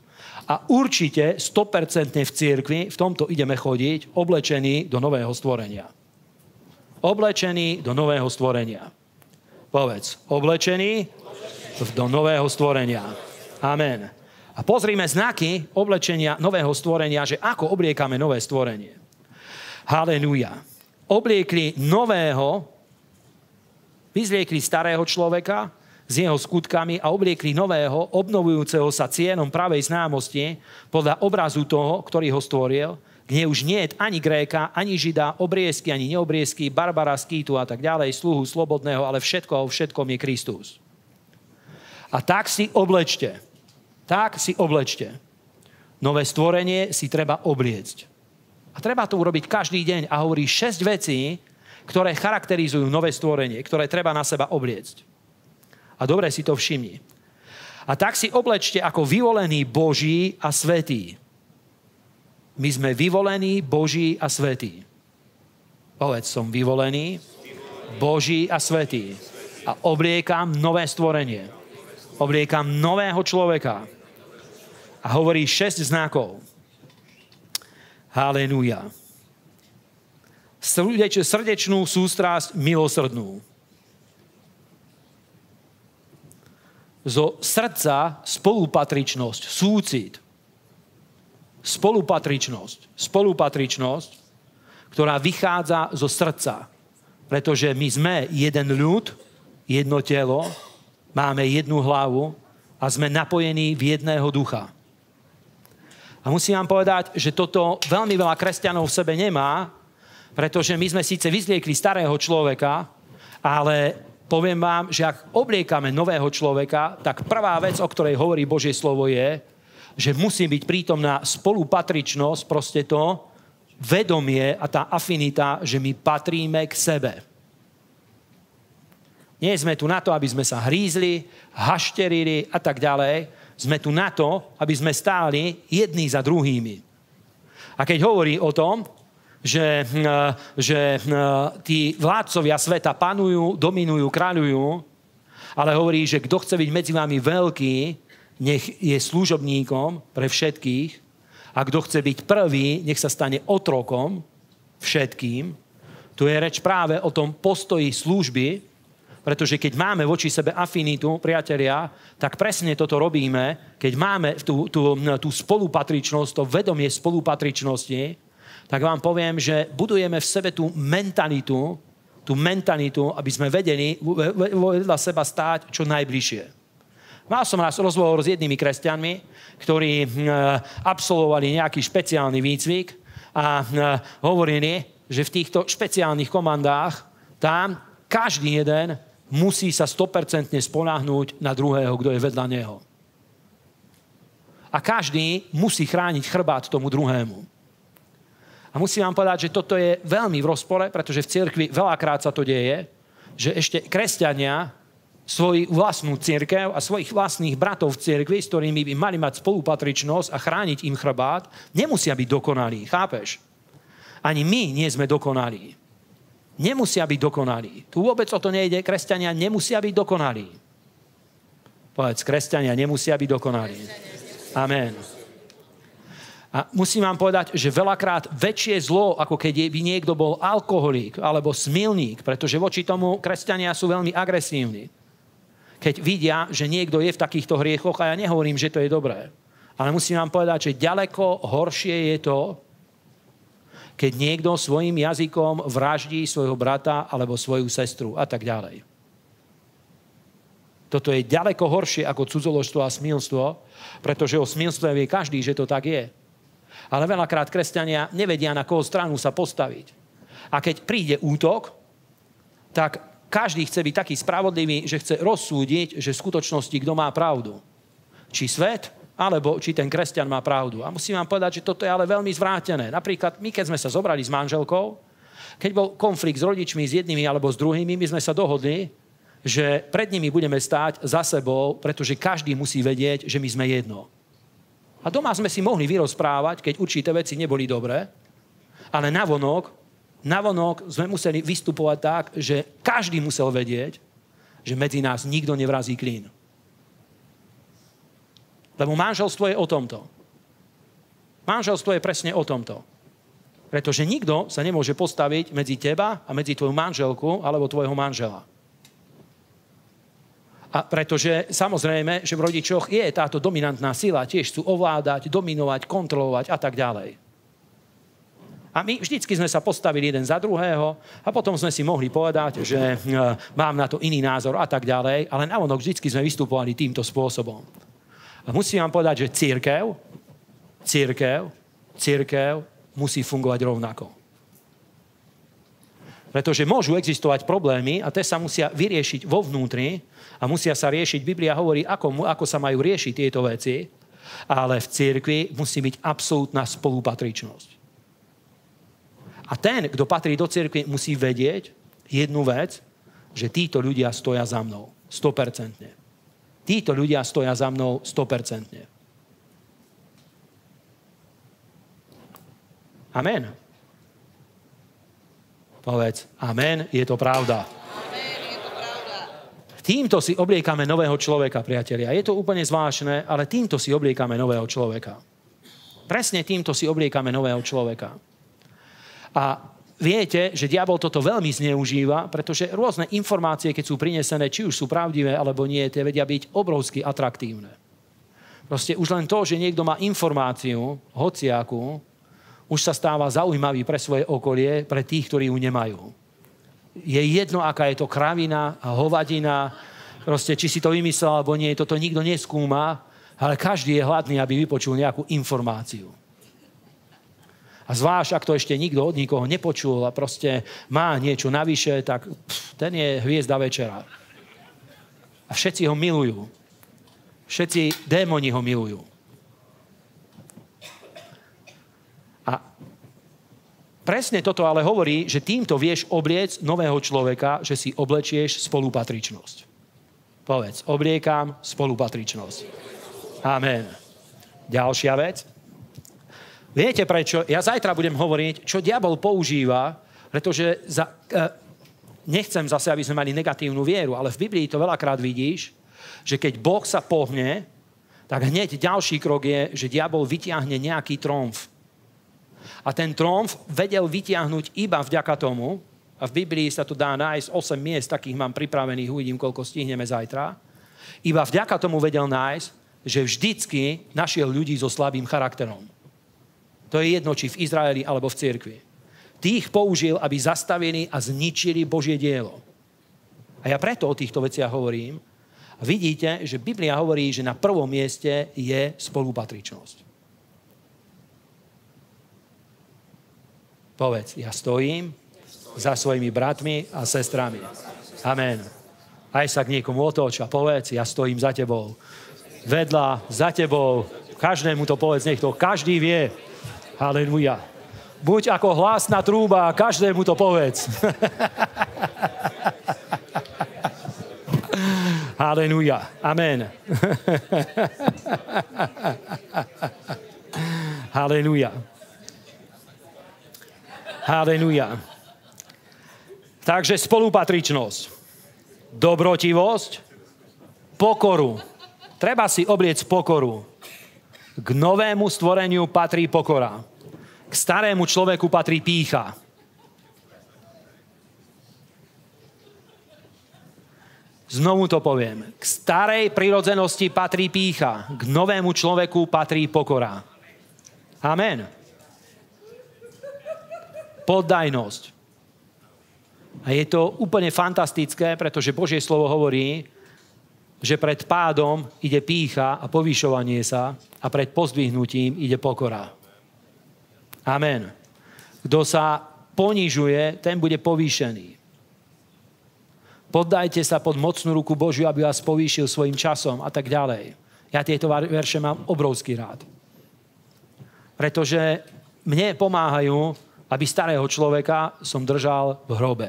A určite 100% v cirkvi v tomto ideme chodiť oblečení do nového stvorenia. Oblečení do nového stvorenia. Povedz, oblečení do nového stvorenia. Amen. A pozrime znaky oblečenia nového stvorenia, že ako obliekame nové stvorenie. Halelúja. Obliekli nového, vyzliekli starého človeka s jeho skutkami a obliekli nového, obnovujúceho sa cienom pravej známosti podľa obrazu toho, ktorý ho stvoril, kde už nie je ani Gréka, ani Žida, obriezky, ani neobriezky, Barbara, Skýtu a tak ďalej, sluhu slobodného, ale všetkom je Kristus. A tak si oblečte. Tak si oblečte. Nové stvorenie si treba obliecť. A treba to urobiť každý deň a hovorí 6 vecí, ktoré charakterizujú nové stvorenie, ktoré treba na seba obliecť. A dobre si to všimni. A tak si oblečte ako vyvolení Boží a svätí. My sme vyvolení Boží a svätí. Povedz, som vyvolený Boží a svätí. A obliekam nové stvorenie. Obliekam nového človeka. A hovorí 6 znakov. Halelúja. Srdečnú sústrasť milosrdnú. Zo srdca spolupatričnosť, súcit. Spolupatričnosť, ktorá vychádza zo srdca. Pretože my sme jeden ľud, jedno telo, máme jednu hlavu a sme napojení v jedného ducha. A musím vám povedať, že toto veľmi veľa kresťanov v sebe nemá, pretože my sme síce vyzliekli starého človeka, ale poviem vám, že ak obliekame nového človeka, tak prvá vec, o ktorej hovorí Božie slovo je, že musí byť prítomná spolupatričnosť, proste to vedomie a tá afinita, že my patríme k sebe. Nie sme tu na to, aby sme sa hrízli, hašterili a tak ďalej. Sme tu na to, aby sme stáli jedni za druhými. A keď hovorí o tom, že tí vládcovia sveta panujú, dominujú, kráľujú, ale hovorí, že kto chce byť medzi vami veľký, nech je služobníkom pre všetkých a kto chce byť prvý, nech sa stane otrokom všetkým. Tu je reč práve o tom postoji služby, pretože keď máme voči sebe afinitu, priatelia, tak presne toto robíme, keď máme tú spolupatričnosť, to vedomie spolupatričnosti, tak vám poviem, že budujeme v sebe tú mentalitu, aby sme vedeli vedľa seba stáť čo najbližšie. Mal som raz rozhovor s jednými kresťanmi, ktorí absolvovali nejaký špeciálny výcvik a hovorili, že v týchto špeciálnych komandách tam každý jeden musí sa 100% spoľahnúť na druhého, kto je vedľa neho. A každý musí chrániť chrbát tomu druhému. A musím vám povedať, že toto je veľmi v rozpore, pretože v cirkvi veľakrát sa to deje, že ešte kresťania svoju vlastnú cirkev a svojich vlastných bratov v cirkvi, s ktorými by mali mať spolupatričnosť a chrániť im chrbát, nemusia byť dokonalí, chápeš? Ani my nie sme dokonalí. Nemusia byť dokonalí. Tu vôbec o to nejde, kresťania nemusia byť dokonalí. Povedz, kresťania nemusia byť dokonalí. Amen. A musím vám povedať, že veľakrát väčšie zlo, ako keď by niekto bol alkoholík alebo smilník, pretože voči tomu kresťania sú veľmi agresívni. Keď vidia, že niekto je v takýchto hriechoch, a ja nehovorím, že to je dobré, ale musím vám povedať, že ďaleko horšie je to, keď niekto svojim jazykom vraždí svojho brata alebo svoju sestru a tak ďalej. Toto je ďaleko horšie ako cudzoložstvo a smilstvo, pretože o smilstve vie každý, že to tak je. Ale veľakrát kresťania nevedia, na koho stranu sa postaviť. A keď príde útok, tak každý chce byť taký spravodlivý, že chce rozsúdiť, že v skutočnosti kto má pravdu. Či svet, alebo či ten kresťan má pravdu. A musím vám povedať, že toto je ale veľmi zvrátené. Napríklad my, keď sme sa zobrali s manželkou, keď bol konflikt s rodičmi, s jednými alebo s druhými, my sme sa dohodli, že pred nimi budeme stáť za sebou, pretože každý musí vedieť, že my sme jedno. A doma sme si mohli vyrozprávať, keď určité veci neboli dobré, ale navonok sme museli vystupovať tak, že každý musel vedieť, že medzi nás nikto nevrazí klín. Lebo manželstvo je o tomto. Manželstvo je presne o tomto. Pretože nikto sa nemôže postaviť medzi teba a medzi tvoju manželku alebo tvojho manžela. A pretože samozrejme, že v rodičoch je táto dominantná sila, tiež chcú ovládať, dominovať, kontrolovať a tak ďalej. A my vždycky sme sa postavili jeden za druhého a potom sme si mohli povedať, že mám na to iný názor a tak ďalej, ale navonok vždycky sme vystupovali týmto spôsobom. A musím vám povedať, že cirkev musí fungovať rovnako. Pretože môžu existovať problémy a tie sa musia vyriešiť vo vnútri a musia sa riešiť. Biblia hovorí, ako sa majú riešiť tieto veci, ale v cirkvi musí byť absolútna spolupatričnosť. A ten, kto patrí do cirkvi, musí vedieť jednu vec, že títo ľudia stoja za mnou 100%. Títo ľudia stoja za mnou 100%. Amen. Povedz, amen, je to pravda. Amen, je to pravda. Týmto si obliekame nového človeka, priatelia. Je to úplne zvláštne, ale týmto si obliekame nového človeka. Presne týmto si obliekame nového človeka. A viete, že diabol toto veľmi zneužíva, pretože rôzne informácie, keď sú prinesené, či už sú pravdivé, alebo nie, tie vedia byť obrovsky atraktívne. Proste už len to, že niekto má informáciu, hociakú, už sa stáva zaujímavý pre svoje okolie, pre tých, ktorí ju nemajú. Je jedno, aká je to kravina a hovadina, proste, či si to vymyslel, alebo nie, toto nikto neskúma, ale každý je hladný, aby vypočul nejakú informáciu. A zvlášť, ak to ešte nikto od nikoho nepočul a proste má niečo navyše, tak ten je hviezda večera. A všetci ho milujú. Všetci démoni ho milujú. A presne toto ale hovorí, že týmto vieš obliec nového človeka, že si oblečieš spolupatričnosť. Povedz, obliekam spolupatričnosť. Amen. Ďalšia vec. Viete prečo? Ja zajtra budem hovoriť, čo diabol používa, pretože nechcem zase, aby sme mali negatívnu vieru, ale v Biblii to veľakrát vidíš, že keď Boh sa pohne, tak hneď ďalší krok je, že diabol vytiahne nejaký tromf. A ten tromf vedel vytiahnuť iba vďaka tomu, a v Biblii sa tu dá nájsť 8 miest, takých mám pripravených, uvidím, koľko stihneme zajtra, iba vďaka tomu vedel nájsť, že vždycky našiel ľudí so slabým charakterom. To je jedno, či v Izraeli alebo v cirkvi. Tých použil, aby zastavili a zničili Božie dielo. A ja preto o týchto veciach hovorím. A vidíte, že Biblia hovorí, že na prvom mieste je spolupatričnosť. Povedz, ja stojím za svojimi bratmi a sestrami. Amen. Aj sa k niekomu otoč a povedz, ja stojím za tebou. Vedľa, za tebou. Každému to povedz, nech to každý vie. Halelúja. Buď ako hlásna trúba a každému to povedz. Halelúja. Amen. Halelúja. Halelúja. Takže spolupatričnosť, dobrotivosť, pokoru. Treba si obliecť pokoru. K novému stvoreniu patrí pokora. K starému človeku patrí pýcha. Znovu to poviem. K starej prirodzenosti patrí pýcha. K novému človeku patrí pokora. Amen. Poddajnosť. A je to úplne fantastické, pretože Božie slovo hovorí, že pred pádom ide pýcha a povýšovanie sa a pred pozdvihnutím ide pokora. Amen. Kto sa ponižuje, ten bude povýšený. Poddajte sa pod mocnú ruku Božiu, aby vás povýšil svojim časom a tak ďalej. Ja tieto verše mám obrovský rád. Pretože mne pomáhajú, aby starého človeka som držal v hrobe.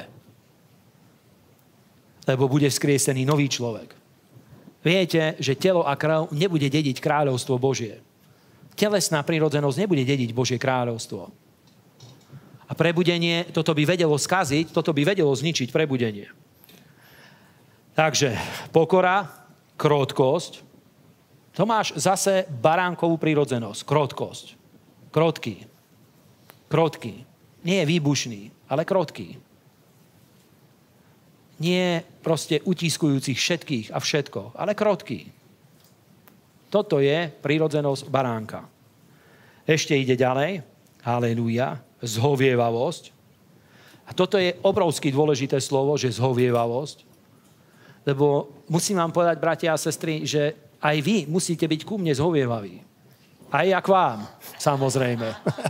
Lebo bude vzkriesený nový človek. Viete, že telo a krv nebude dediť kráľovstvo Božie. Telesná prirodzenosť nebude dediť Božie kráľovstvo. A prebudenie, toto by vedelo skaziť, toto by vedelo zničiť prebudenie. Takže pokora, krotkosť. To máš zase baránkovú prirodzenosť, krotkosť. Krotký. Krotký. Nie výbušný, ale krotký. Nie proste utiskujúcich všetkých a všetko, ale krotký. Toto je prirodzenosť baránka. Ešte ide ďalej. Halelúja. Zhovievavosť. A toto je obrovsky dôležité slovo, že zhovievavosť. Lebo musím vám povedať, bratia a sestry, že aj vy musíte byť ku mne zhovievaví. Aj ja k vám, samozrejme.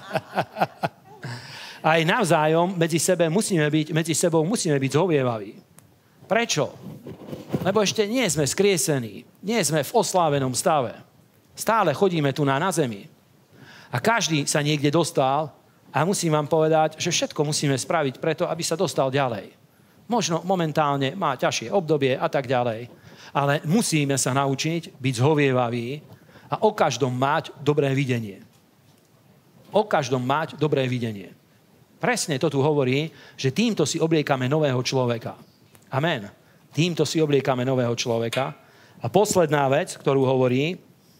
Aj navzájom medzi sebou musíme byť zhovievaví. Prečo? Lebo ešte nie sme skriesení. Nie sme v oslávenom stave. Stále chodíme tu na zemi. A každý sa niekde dostal a musím vám povedať, že všetko musíme spraviť preto, aby sa dostal ďalej. Možno momentálne má ťažšie obdobie a tak ďalej. Ale musíme sa naučiť byť zhovievaví a o každom mať dobré videnie. O každom mať dobré videnie. Presne to tu hovorí, že týmto si obliekame nového človeka. Amen. Týmto si obliekame nového človeka. A posledná vec, ktorú hovorí,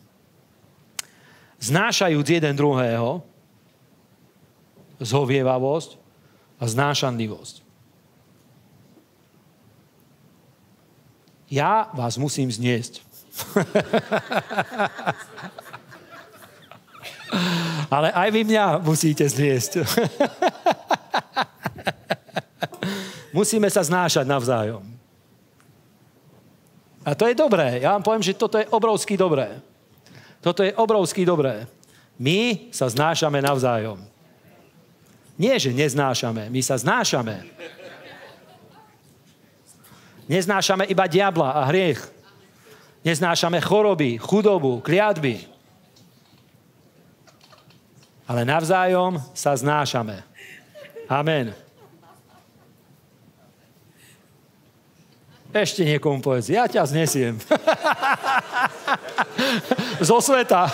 znášajúc jeden druhého, zhovievavosť a znášanlivosť. Ja vás musím zniesť. Ale aj vy mňa musíte zniesť. Musíme sa znášať navzájom. A to je dobré. Ja vám poviem, že toto je obrovsky dobré. Toto je obrovsky dobré. My sa znášame navzájom. Nie, že neznášame. My sa znášame. Neznášame iba diabla a hriech. Neznášame choroby, chudobu, kliatby. Ale navzájom sa znášame. Amen. Ešte niekomu povedz, ja ťa znesiem. Zo sveta.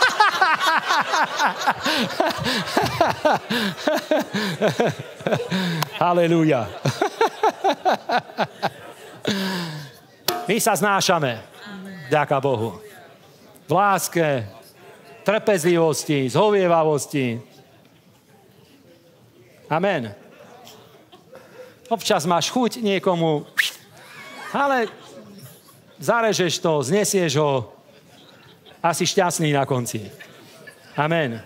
Halelúja. My sa znášame. Ďaká Bohu. V láske, trpezlivosti, zhovievavosti. Amen. Občas máš chuť niekomu, ale zarežeš to, znesieš ho a si šťastný na konci. Amen.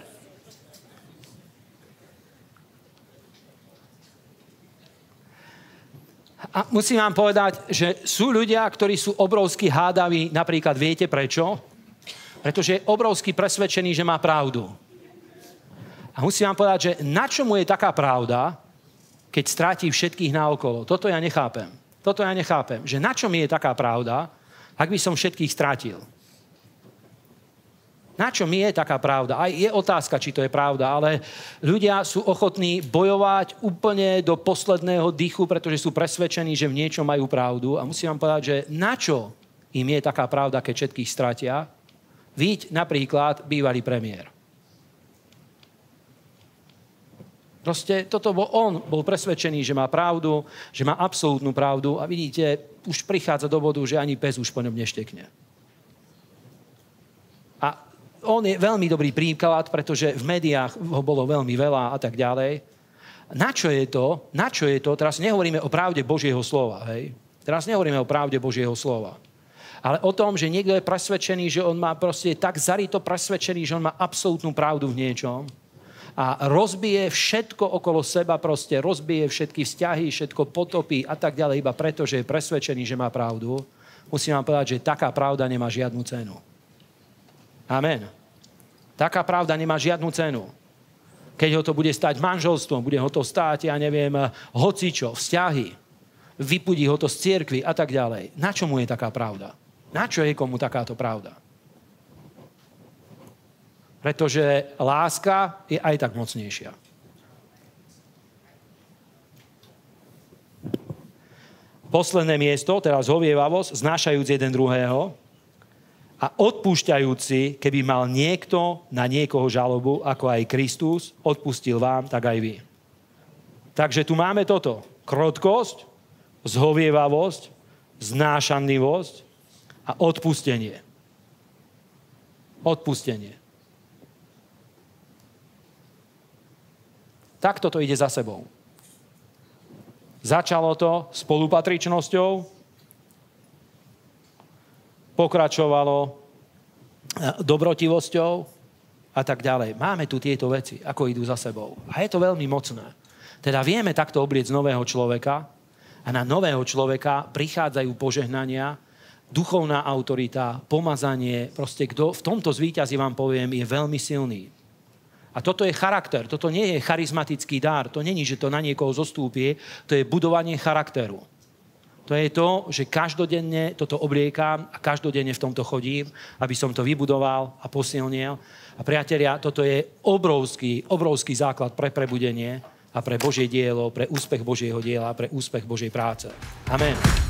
A musím vám povedať, že sú ľudia, ktorí sú obrovsky hádaví, napríklad viete prečo? Pretože je obrovsky presvedčený, že má pravdu. A musím vám povedať, že na čo mu je taká pravda, keď stratí všetkých naokolo? Toto ja nechápem. Že na čo mi je taká pravda, ak by som všetkých stratil? Na čo mi je taká pravda? Aj je otázka, či to je pravda, ale ľudia sú ochotní bojovať úplne do posledného dychu, pretože sú presvedčení, že v niečom majú pravdu. A musím vám povedať, že na čo im je taká pravda, keď všetkých stratia? Víť napríklad bývalý premiér. Proste on bol presvedčený, že má pravdu, že má absolútnu pravdu a vidíte, už prichádza do bodu, že ani pes už po ňom neštekne. A on je veľmi dobrý príklad, pretože v médiách ho bolo veľmi veľa a tak ďalej. Na čo je to? Teraz nehovoríme o pravde Božieho slova, hej? Teraz nehovoríme o pravde Božieho slova. Ale o tom, že niekto je presvedčený, že on má proste tak zarito presvedčený, že on má absolútnu pravdu v niečom a rozbije všetko okolo seba, proste rozbije všetky vzťahy, všetko potopí a tak ďalej, iba preto, že je presvedčený, že má pravdu. Musím vám povedať, že taká pravda nemá žiadnu cenu. Amen. Taká pravda nemá žiadnu cenu. Keď ho to bude stáť manželstvom, bude ho to stáť, ja neviem, hocičo, vzťahy, vypudí ho to z cirkvi a tak ďalej. Na čo mu je taká pravda? Na čo je komu takáto pravda? Pretože láska je aj tak mocnejšia. Posledné miesto, teraz zhovievavosť, znášajúc jeden druhého a odpúšťajúci, keby mal niekto na niekoho žalobu, ako aj Kristus odpustil vám, tak aj vy. Takže tu máme toto. Krotkosť, zhovievavosť, znášanlivosť a odpustenie. Odpustenie. Takto to ide za sebou. Začalo to spolupatričnosťou, pokračovalo dobrotivosťou a tak ďalej. Máme tu tieto veci, ako idú za sebou. A je to veľmi mocné. Teda vieme takto obliecť nového človeka a na nového človeka prichádzajú požehnania, duchovná autorita, pomazanie. Proste kto v tomto zvíťazí, vám poviem, je veľmi silný. A toto je charakter, toto nie je charizmatický dar, to není, že to na niekoho zostúpie, to je budovanie charakteru. To je to, že každodenne toto obliekam a každodenne v tomto chodím, aby som to vybudoval a posilnil. A priatelia, toto je obrovský základ pre prebudenie a pre Božie dielo, pre úspech Božieho diela, pre úspech Božej práce. Amen.